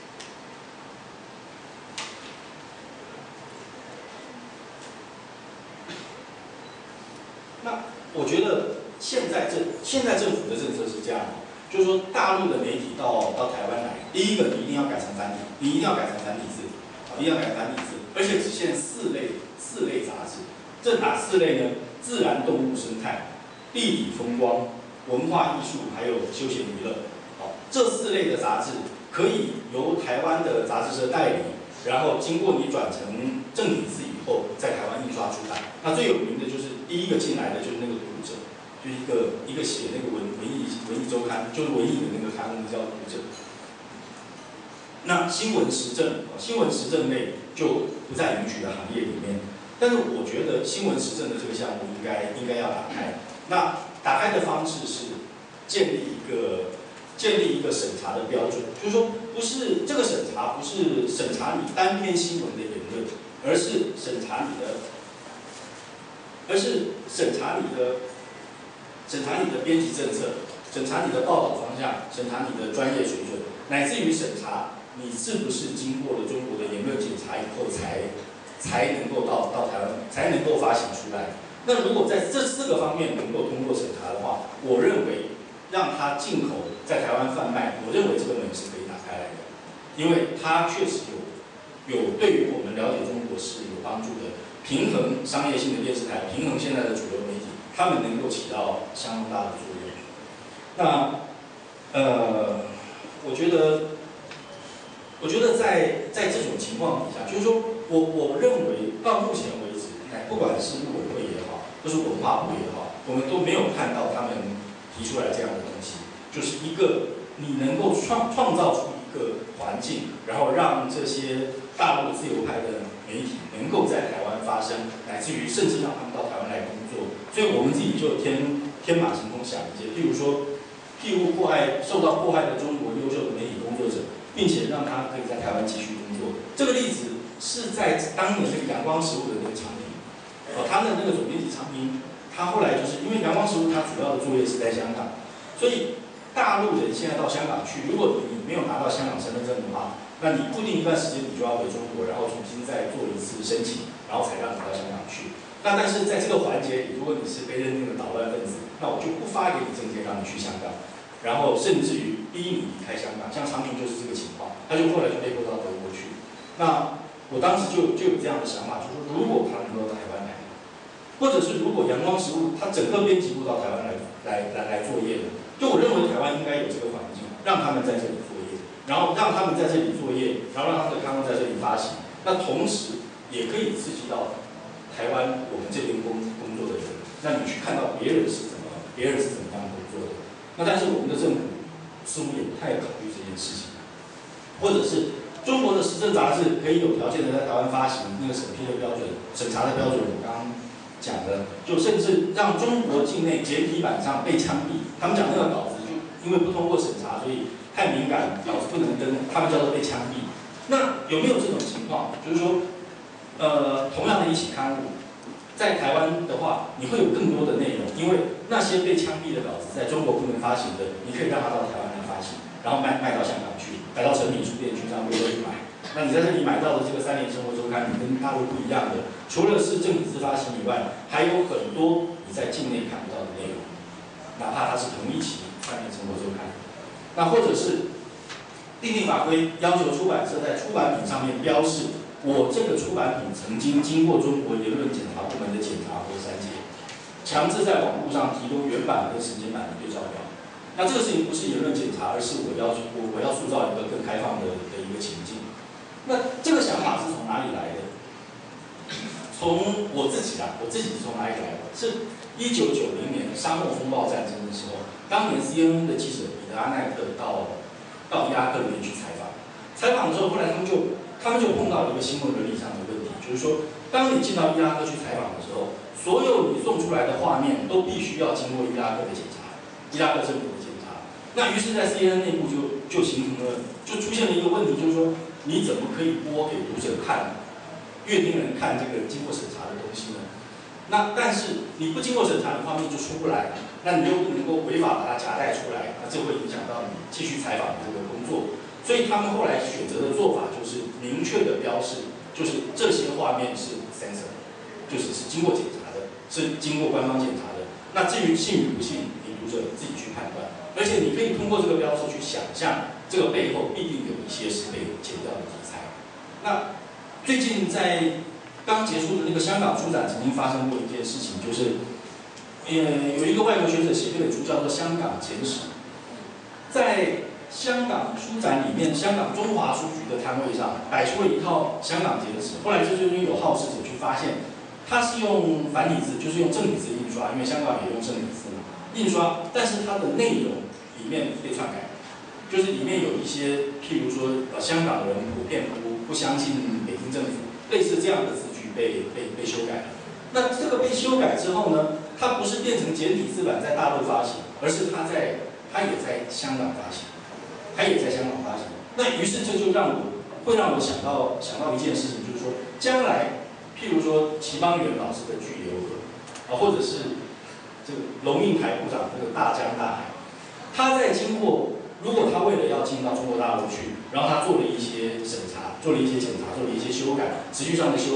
那我觉得现在政现在政府的政策是这样的，就是说大陆的媒体到到台湾来，第一个你一定要改成繁体，你一定要改成繁体字，啊，一定要改成繁体字，而且只限四类四类杂志，这哪四类呢？自然、动物、生态、地理、风光、文化艺术，还有休闲娱乐，好，这四类的杂志。可以由台湾的杂志社代理，然后经过你转成正体字以后，在台湾印刷出版。那最有名的就是第一个进来的就是那个读者，就一个一个写那个文文艺文艺周刊，就是文艺的那个刊物叫读者。那新闻时政，新闻时政类就不在允许的行业里面。但是我觉得新闻时政的这个项目应该应该要打开。那打开的方式是建立一个。建立一个审查的标准，就是说，不是这个审查不是审查你单篇新闻的言论，而是审查你的，而是审查你的，审查你的编辑政策，审查你的报道方向，审查你的专业水准，乃至于审查你是不是经过了中国的言论检查以后才才能够到到台湾，才能够发行出来。那如果在这四个方面能够通过审查的话，我认为让它进口在台湾贩卖，我认为这个门是可以打开来的，因为它确实有有对于我们了解中国是有帮助的，平衡商业性的电视台，平衡现在的主流媒体，他们能够起到相当大的作用。那呃，我觉得。我觉得在在这种情况底下，就是说我我认为到目前为止，哎，不管是陆委会也好，或是文化部也好，我们都没有看到他们提出来这样的东西，就是一个你能够创创造出一个环境，然后让这些大陆自由派的媒体能够在台湾发声，乃至于甚至让他们到台湾来工作。所以我们自己就天天马行空想一些，譬如说庇护迫害受到迫害的中国优秀的媒体工作者。并且让他可以在台湾继续工作。这个例子是在当年那个阳光食物的那个长平，哦，他的那个总编辑长平，他后来就是因为阳光食物，他主要的作业是在香港，所以大陆人现在到香港去，如果你没有拿到香港身份证的话，那你固定一段时间你就要回中国，然后重新再做一次申请，然后才让你到香港去。那但是在这个环节里，如果你是被认定的捣乱分子，那我就不发给你证件让你去香港。然后甚至于逼你离开香港，像长平就是这个情况，他就后来就被迫到德国去。那我当时就就有这样的想法，就是说如果他能够到台湾来，或者是如果阳光食物他整个编辑部到台湾来来来来作业的，就我认为台湾应该有这个环境，让他们在这里作业，然后让他们在这里作业，然后让他们的刊物在这里发行。那同时也可以刺激到台湾我们这边工工作的人，让你去看到别人是怎么别人是怎么样工作的。那但是我们的政府似乎也不太考虑这件事情，或者是中国的时政杂志可以有条件的在台湾发行，那个审批的标准、审查的标准，我刚刚讲的，就甚至让中国境内简体版上被枪毙。他们讲那个稿子就因为不通过审查，所以太敏感，稿子不能登，他们叫做被枪毙。那有没有这种情况？就是说，呃，同样的一起刊物。在台湾的话，你会有更多的内容，因为那些被枪毙的稿子在中国不能发行的，你可以让它到台湾来发行，然后卖卖到香港去，卖到诚品书店去，让微微去买。那你在这里买到的这个《三联生活周刊》，你跟大陆不一样的，除了是正体字发行以外，还有很多你在境内看不到的内容，哪怕它是同一期《三联生活周刊》。那或者是订定法规，要求出版社在出版品上面标示。我这个出版品曾经经过中国言论检查部门的检查或删减，强制在网络上提供原版跟时间版的对照表。那这个事情不是言论检查，而是我要我我要塑造一个更开放的的一个情境。那这个想法是从哪里来的？从我自己啊，我自己是从哪里来的？是一九九零年沙漠风暴战争的时候，当年 C N N 的记者彼得阿奈特到到伊拉克里面去采访，采访的时候，后来他们就。他们就碰到一个新闻伦理上的问题，就是说，当你进到伊拉克去采访的时候，所有你送出来的画面都必须要经过伊拉克的检查，伊拉克政府的检查。那于是，在 C N N 内部就就形成了，就出现了一个问题，就是说，你怎么可以播给读者看、阅听人看这个经过审查的东西呢？那但是你不经过审查的画面就出不来，那你又不能够违法把它夹带出来，那这会影响到你继续采访的这个工作。所以他们后来选择的做法就是明确的标示，就是这些画面是 censor， 就是是经过检查的，是经过官方检查的。那至于信与不信，你读者自己去判断。而且你可以通过这个标示去想象，这个背后必定有一些是被剪掉的题材。那最近在刚结束的那个香港书展，曾经发生过一件事情，就是呃有一个外国学者写一本书叫做《香港简史》，在香港书展里面，香港中华书局的摊位上摆出了一套香港简史。后来这就是有好事者去发现，它是用繁体字，就是用正体字印刷，因为香港也用正体字嘛，印刷，但是它的内容里面被篡改，就是里面有一些，譬如说，呃，香港人普遍不不相信北京政府，类似这样的字句被被被修改了。那这个被修改之后呢，它不是变成简体字版在大陆发行，而是它在它也在香港发行。他也在香港发行，那于是这就让我会让我想到想到一件事情，就是说，将来譬如说齐邦媛老师的《巨流河》啊，或者是这个龙应台部长这个《大江大海》，他在经过，如果他为了要进到中国大陆去，然后他做了一些审查，做了一些检查，做了一些修改，程序上的修改，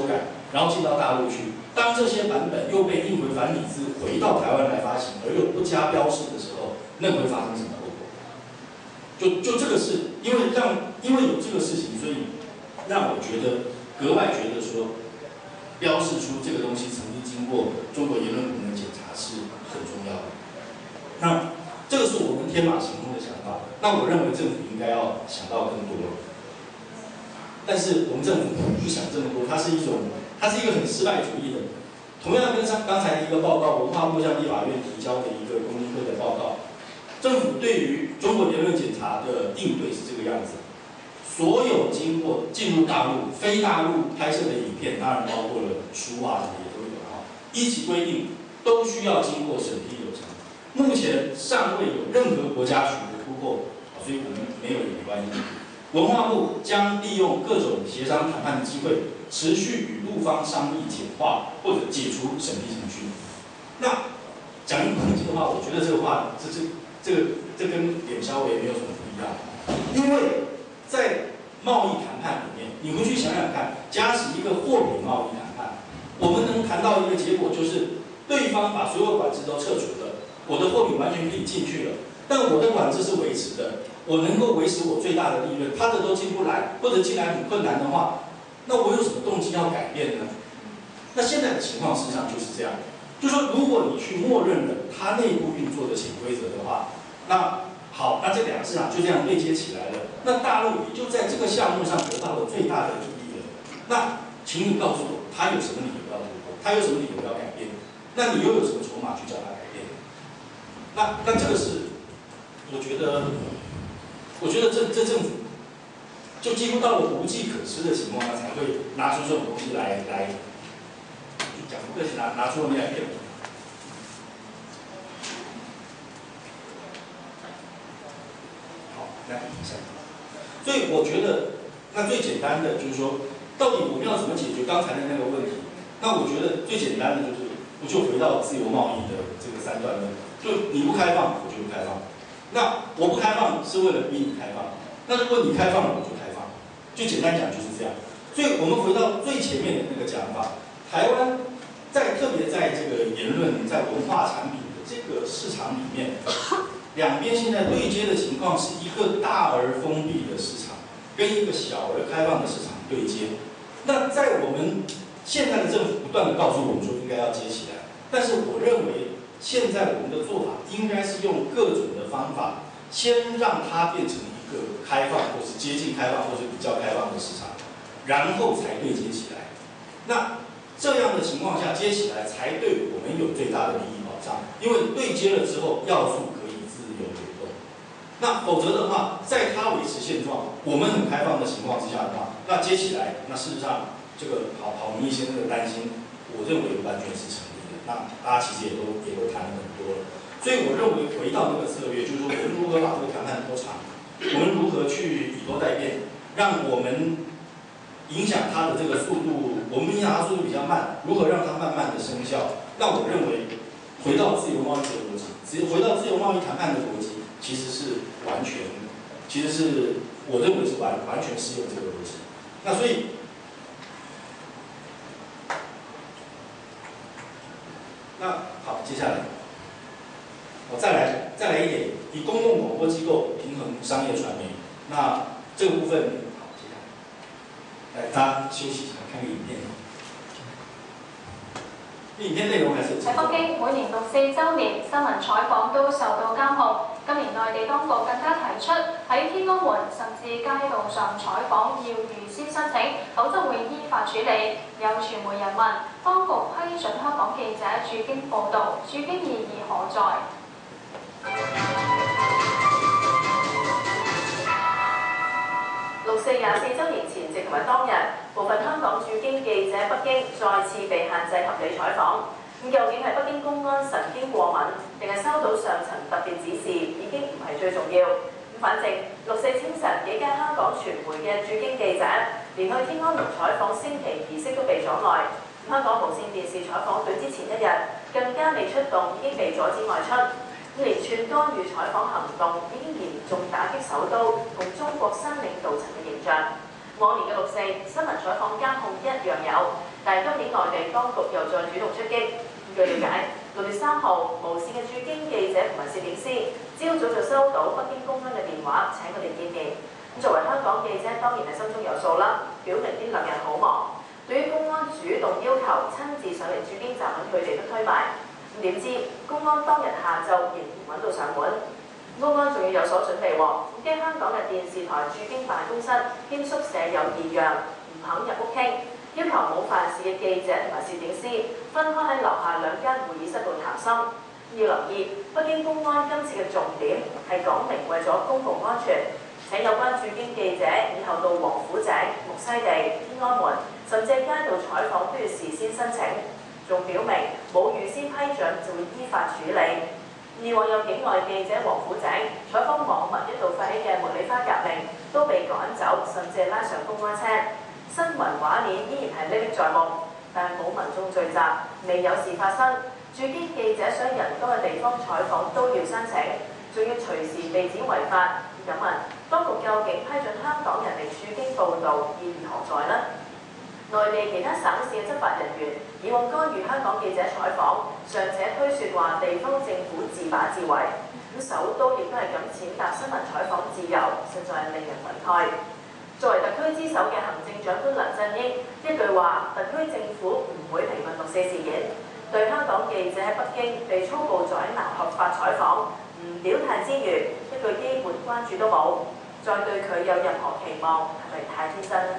然后进到大陆去。当这些版本又被印回繁体字回到台湾来发行，而又不加标示的时候，那会发生什么后果？就就这个是因为让因为有这个事情，所以让我觉得格外觉得说，标示出这个东西曾经经过中国言论部门检查是很重要的。那这个是我们天马行空的想法，那我认为政府应该要想到更多。但是我们政府不想这么多，它是一种，它是一个很失败主义的。同样跟上刚才的一个报告，文化部向立法院提交的一个公民课的报告，政府对于中国言论检查的应对是这个样子：所有经过进入大陆、非大陆拍摄的影片，当然包括了书啊，也都有啊，依其规定都需要经过审批流程。目前尚未有任何国家取得突破，所以我们没有也没关系。文化部将利用各种协商谈判的机会，持续与陆方商议简化或者解除审批程序。那讲一口气的话，我觉得这个话，这这这个这跟脸稍微没有什么不一样，因为在贸易谈判里面，你回去想想看，假使一个货品贸易谈判，我们能谈到一个结果，就是对方把所有管制都撤除了，我的货品完全可以进去了，但我的管制是维持的。我能够维持我最大的利润，他的都进不来，或者进来很困难的话，那我有什么动机要改变呢？那现在的情况实际上就是这样，就说如果你去默认了它内部运作的潜规则的话，那好，那这两个市场就这样对接起来了，那大陆也就在这个项目上得到了最大的利益了。那请你告诉我，他有什么理由要突破？他有什么理由要改变？那你又有什么筹码去叫他改变？那那这个是，我觉得。我觉得这这政府就几乎到了无计可施的情况，他才会拿出这种东西来来讲不客气，拿拿出东西来骗我。好，来下一个。所以我觉得，那最简单的就是说，到底我们要怎么解决刚才的那个问题？那我觉得最简单的就是，我就回到自由贸易的这个三段论，就你不开放，我就不开放。那我不开放是为了逼你开放，那如果你开放了，我就开放，就简单讲就是这样。所以我们回到最前面的那个讲法，台湾在特别在这个言论、在文化产品的这个市场里面，两边现在对接的情况是一个大而封闭的市场，跟一个小而开放的市场对接。那在我们现在的政府不断的告诉我们说应该要接起来，但是我认为。现在我们的做法应该是用各种的方法，先让它变成一个开放，或是接近开放，或是比较开放的市场，然后才对接起来。那这样的情况下接起来，才对我们有最大的利益保障。因为对接了之后，要素可以自由流动。那否则的话，在它维持现状，我们很开放的情况之下的话，那接起来，那事实上这个郝郝明义先生的担心，我认为完全是成立。那大家其实也都也都谈了很多了，所以我认为回到那个策略，就是说我们如何把这个谈判拖长，我们如何去以拖代变，让我们影响它的这个速度，我们影响它速度比较慢，如何让它慢慢的生效？那我认为回到自由贸易的逻辑，只回到自由贸易谈判的逻辑，其实是完全，其实是我认为是完完全适用这个逻辑。那所以。那好，接下来，我再来再来一点，以公共广播机构平衡商业传媒。那这个部分，好，接下来，来大家休息一下，看个影片。影片內容係實喺北京，每年六四週年新聞採訪都受到監控。今年內地當局更加提出喺天安門甚至街道上採訪要預先申請，否則會依法處理。有傳媒人問當局批准香港記者駐京報導，駐京意義何在？六四廿四週年前夕同埋當日，部分香港駐京記者北京再次被限制合理採訪。咁究竟係北京公安神經過敏，定係收到上層特別指示，已經唔係最重要。咁反正六四清晨幾間香港傳媒嘅駐京記者，連去天安門採訪升旗儀式都被阻礙。香港無線電視採訪隊之前一日更加未出動，已經被阻止外出。連串干預採訪行動已經嚴重打擊首都同中國新領導層嘅形象。往年嘅六四新聞採訪監控一樣有， 但係今年內地當局又再主動出擊。據了解，六月三號，無線嘅駐京記者同埋攝影師朝早就收到北京公安嘅電話請佢哋見面。咁作為香港記者，當然係心中有數啦，表明呢兩日好忙。對於公安主動要求親自上嚟駐京集揾佢哋都推埋。咁點知公安當日下晝仍然揾到上門。公安仲要有所準備喎，驚香港嘅電視台駐京辦公室兼宿舍有異樣，唔肯入屋傾。要求冇犯事嘅記者同埋攝影師分開喺樓下兩間會議室度談心。要留意，北京公安今次嘅重點係講明為咗公共安全，請有關駐京記者以後到王府井、木樨地、天安門甚至街道採訪都要事先申請，仲表明冇預先批准就會依法處理。以往有境外記者王府井採訪網民一度發起嘅茉莉花革命都被趕走，甚至係拉上公安車。新聞畫面依然係歷歷在目，但冇民眾聚集，未有事發生。駐京記者想人多嘅地方採訪都要申請，仲要隨時被指違法。咁問當局究竟批准香港人嚟駐京報導意義何在呢？內地其他省市嘅執法人員以往干預香港記者採訪，尚且推説話地方政府自把自為，咁首都亦都係咁踐踏新聞採訪自由，實在係令人憤慨。作為特區之首嘅行政長官梁振英一句話，特區政府唔會評論六四事件，對香港記者喺北京被粗暴阻撓合法採訪，唔表態之餘，一句基本關注都冇，再對佢有任何期望，係咪太天真呢？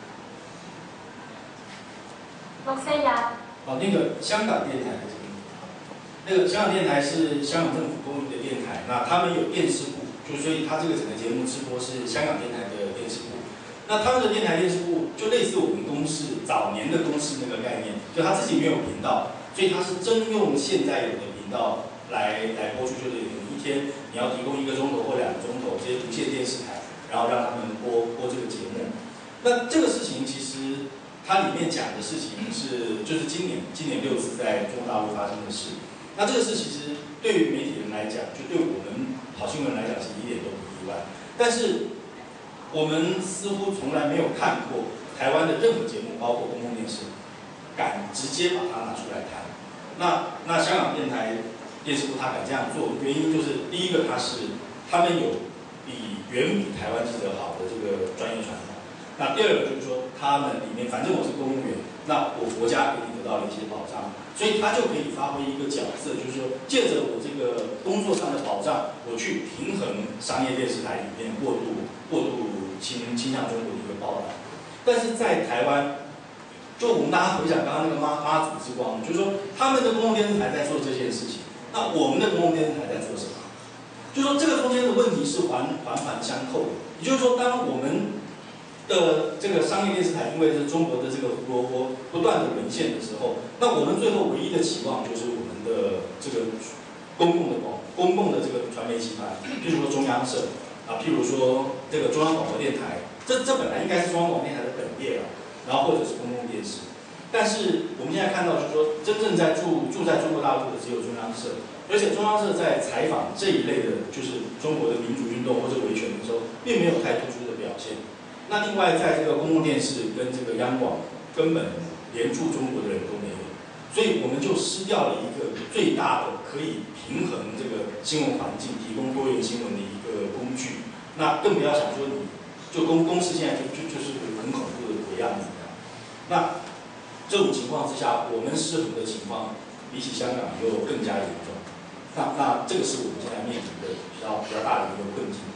六四日。 哦，那个香港电台的节目，那个香港电台是香港政府公营的电台，那他们有电视部，就所以他这个整个节目直播是香港电台的电视部。那他们的电台电视部就类似我们公视早年的公视那个概念，就他自己没有频道，所以他是征用现在有的频道来来播出，就是你一天你要提供一个钟头或两个钟头这些无线电视台，然后让他们播播这个节目。那这个事情其实它里面讲的事情是就是今年今年六次在中国大陆发生的事。那这个事其实对于媒体人来讲，就对我们好新闻来讲是一点都不意外，但是我们似乎从来没有看过台湾的任何节目，包括公共电视，敢直接把它拿出来谈。那那香港电台电视部它敢这样做，原因就是第一个，它是他们有比远比台湾记者好的这个专业传统。那第二个就是说，他们里面反正我是公务员，那我国家给你得到了一些保障，所以他就可以发挥一个角色，就是说借着我这个工作上的保障，我去平衡商业电视台里面过度过度倾倾向中国的一个报道。但是在台湾，就我们大家回想刚刚那个妈妈祖之光，就是说他们的公共电视台在做这件事情，那我们的公共电视台在做什么？就是说这个中间的问题是环环环相扣的。也就是说，当我们的这个商业电视台，因为是中国的这个胡萝卜不断的沦陷的时候，那我们最后唯一的期望就是我们的这个公共的广公共的这个传媒集团，譬如说中央社啊，譬如说这个中央广播电台，这这本来应该是中央广播电台的本业啊，然后或者是公共电视。但是我们现在看到，就是说真正在住住在中国大陆的只有中央社，而且中央社在采访这一类的，就是中国的民主运动或者维权的时候，并没有太突出的表现。那另外，在这个公共电视跟这个央广，根本连驻中国的人都没有，所以我们就失掉了一个最大的可以平衡这个新闻环境、提供多元新闻的一个工具。那更不要想说你，就公公司现在就就就是很恐怖的鬼样子。那这种情况之下，我们失衡的情况比起香港又更加严重。那那这个是我们现在面临的比较比较大的一个困境。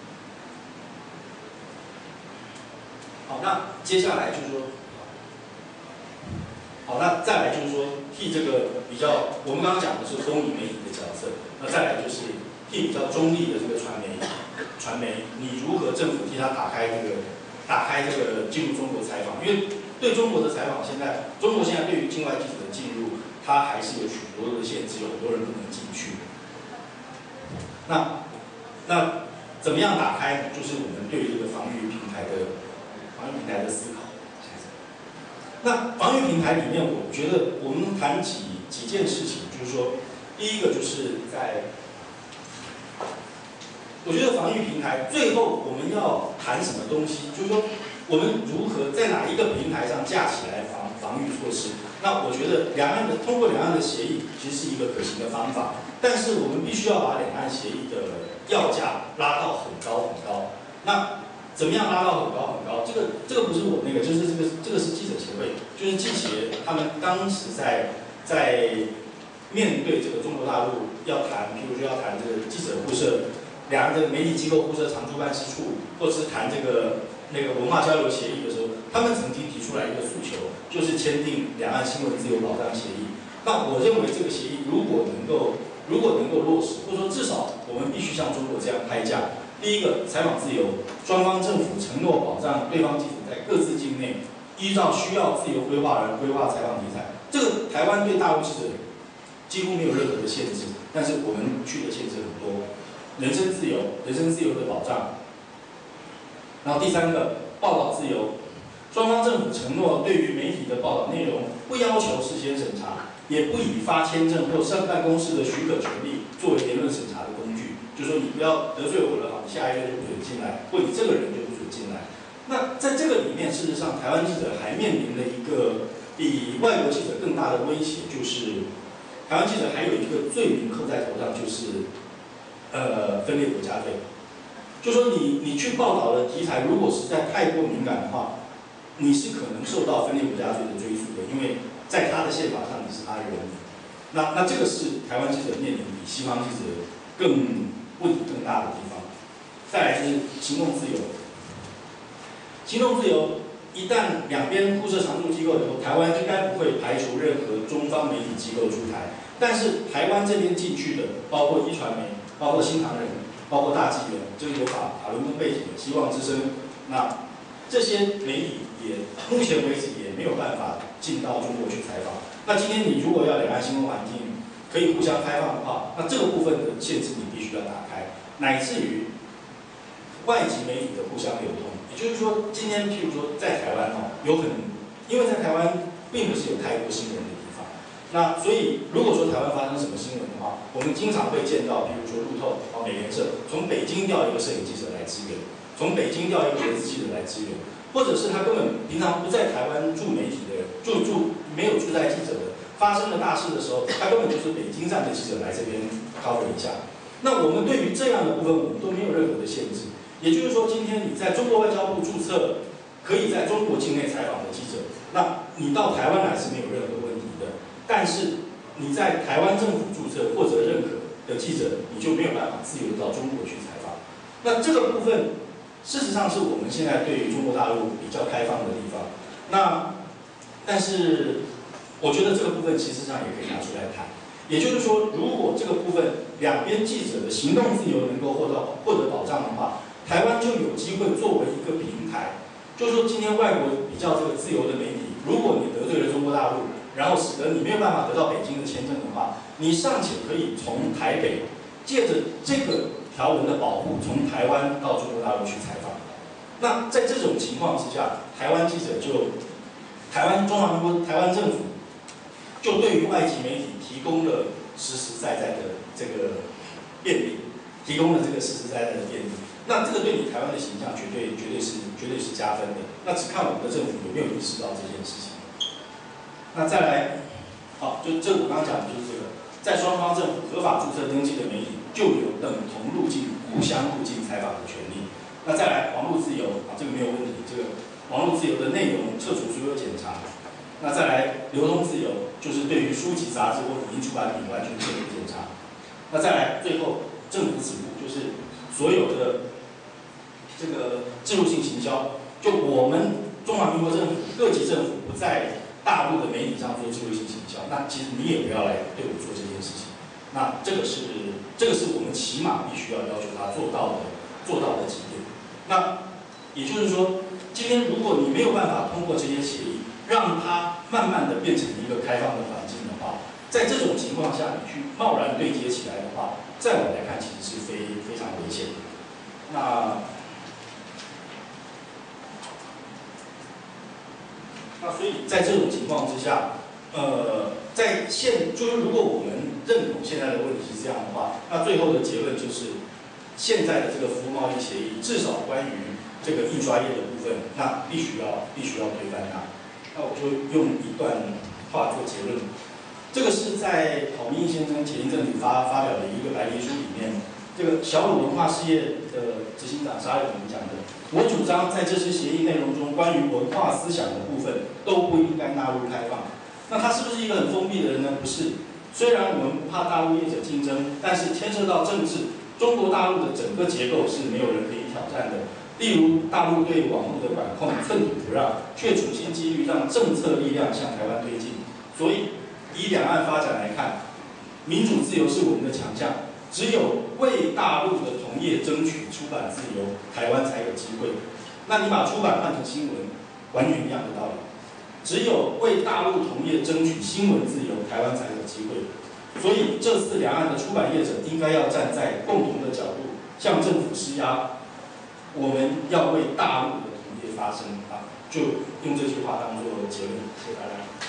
好，那接下来就是说，好，那再来就是说，替这个比较，我们刚刚讲的是公营媒体的角色，那再来就是替比较中立的这个传媒，传媒，你如何政府替他打开这个，打开这个进入中国采访？因为对中国的采访，现在中国现在对于境外记者的进入，它还是有许多的限制，有很多人不能进去。那那怎么样打开？就是我们对于这个防御平台的。防御平台的思考。那防御平台里面，我觉得我们谈几几件事情，就是说，第一个就是在，我觉得防御平台最后我们要谈什么东西，就是说， 我们如何在哪一个平台上架起来防防御措施？那我觉得两岸的通过两岸的协议其实是一个可行的方法，但是我们必须要把两岸协议的要价拉到很高很高。那怎么样拉到很高很高？这个这个不是我那个，就是这个这个是记者协会，就是记协他们当时在在面对这个中国大陆要谈，譬如说要谈这个记者互设，两岸的媒体机构互设常驻办事处，或者是谈这个那个文化交流协议的时候，他们曾经提出来一个诉求，就是签订两岸新闻自由保障协议。那我认为这个协议如果能够如果能够落实，或者说至少我们必须像中国这样开价。第一个，采访自由，双方政府承诺保障对方记者在各自境内依照需要自由规划而规划采访题材。这个台湾对大陆记者几乎没有任何的限制，但是我们去的限制很多，人身自由，人身自由的保障。然后第三个，报道自由，双方政府承诺对于媒体的报道内容不要求事先审查，也不以发签证或上办公室的许可权利作为言论审查的工具。就说你不要得罪我了，好，你下一个就不准进来，或你这个人就不准进来。那在这个里面，事实上，台湾记者还面临了一个比外国记者更大的威胁，就是台湾记者还有一个罪名扣在头上，就是呃分裂国家罪。就说你你去报道的题材，如果实在太过敏感的话，你是可能受到分裂国家罪的追诉的，因为在他的宪法上你是他人民。那那这个是台湾记者面临比西方记者更问题更大的地方。再来就是行动自由，行动自由一旦两边互设常驻机构以后，台湾应该不会排除任何中方媒体机构出台。但是台湾这边进去的，包括一传媒，包括新唐人，包括大纪元，这个有法法轮功背景的希望之声，那这些媒体也目前为止也没有办法进到中国去采访。那今天你如果要两岸新闻环境可以互相开放的话，那这个部分的限制你必须要打开，乃至于外籍媒体的互相流通。也就是说，今天譬如说在台湾哦，有可能因为在台湾并不是有太多新闻的地方，那所以如果说台湾发生什么新闻的话，我们经常会见到，譬如说路透、哦美联社从北京调一个摄影记者来支援，从北京调一个文字记者来支援，或者是他根本平常不在台湾驻媒体的人，驻驻没有驻在记者的。发生了大事的时候，他根本就是北京站的记者来这边 cover 一下。那我们对于这样的部分，我们都没有任何的限制。也就是说，今天你在中国外交部注册，可以在中国境内采访的记者，那你到台湾来是没有任何问题的。但是你在台湾政府注册或者认可的记者，你就没有办法自由到中国去采访。那这个部分，事实上是我们现在对于中国大陆比较开放的地方。那但是。我觉得这个部分其实上也可以拿出来谈，也就是说，如果这个部分两边记者的行动自由能够获得获得保障的话，台湾就有机会作为一个平台，就是说今天外国比较这个自由的媒体，如果你得罪了中国大陆，然后使得你没有办法得到北京的签证的话，你尚且可以从台北借着这个条文的保护，从台湾到中国大陆去采访。那在这种情况之下，台湾记者就台湾中华民国台湾政府。就对于外籍媒体提供了实实在在的这个便利，提供了这个实实在在的便利。那这个对你台湾的形象绝对绝对是绝对是加分的。那只看我们的政府有没有意识到这件事情。那再来，好，就这我刚刚讲的就是这个，在双方政府合法注册登记的媒体就有等同入境、互相入境采访的权利。那再来，网络自由啊，这个没有问题，这个网络自由的内容撤除所有检查。那再来，流通自由就是对于书籍、杂志或影音出版品完全撤除检查。那再来，最后政府止步，就是所有的这个置入性行销，就我们中华民国政府各级政府不在大陆的媒体上做置入性行销，那其实你也不要来对我做这件事情。那这个是这个是我们起码必须要要求他做到的做到的几点。那也就是说，今天如果你没有办法通过这些协议，让它慢慢的变成一个开放的环境的话，在这种情况下，你去贸然对接起来的话，在我来看，其实是非非常危险的。那那所以在这种情况之下，呃，在现就是如果我们认同现在的问题是这样的话，那最后的结论就是，现在的这个服务贸易协议，至少关于这个印刷业的部分，那必须要必须要推翻它。那我就用一段话做结论。这个是在郝明义先生前一阵子发发表的一个白皮书里面，这个小鲁文化事业的执行长沙友明讲的。我主张在这些协议内容中，关于文化思想的部分都不应该纳入开放。那他是不是一个很封闭的人呢？不是。虽然我们不怕大陆业者竞争，但是牵涉到政治，中国大陆的整个结构是没有人可以挑战的。例如，大陆对网络的管控寸土不让，却处心积虑让政策力量向台湾推进。所以，以两岸发展来看，民主自由是我们的强项。只有为大陆的同业争取出版自由，台湾才有机会。那你把出版换成新闻，完全一样的道理。只有为大陆同业争取新闻自由，台湾才有机会。所以这次两岸的出版业者应该要站在共同的角度，向政府施压。我们要为大陆的同业发声啊！就用这句话当做结论，谢谢大家。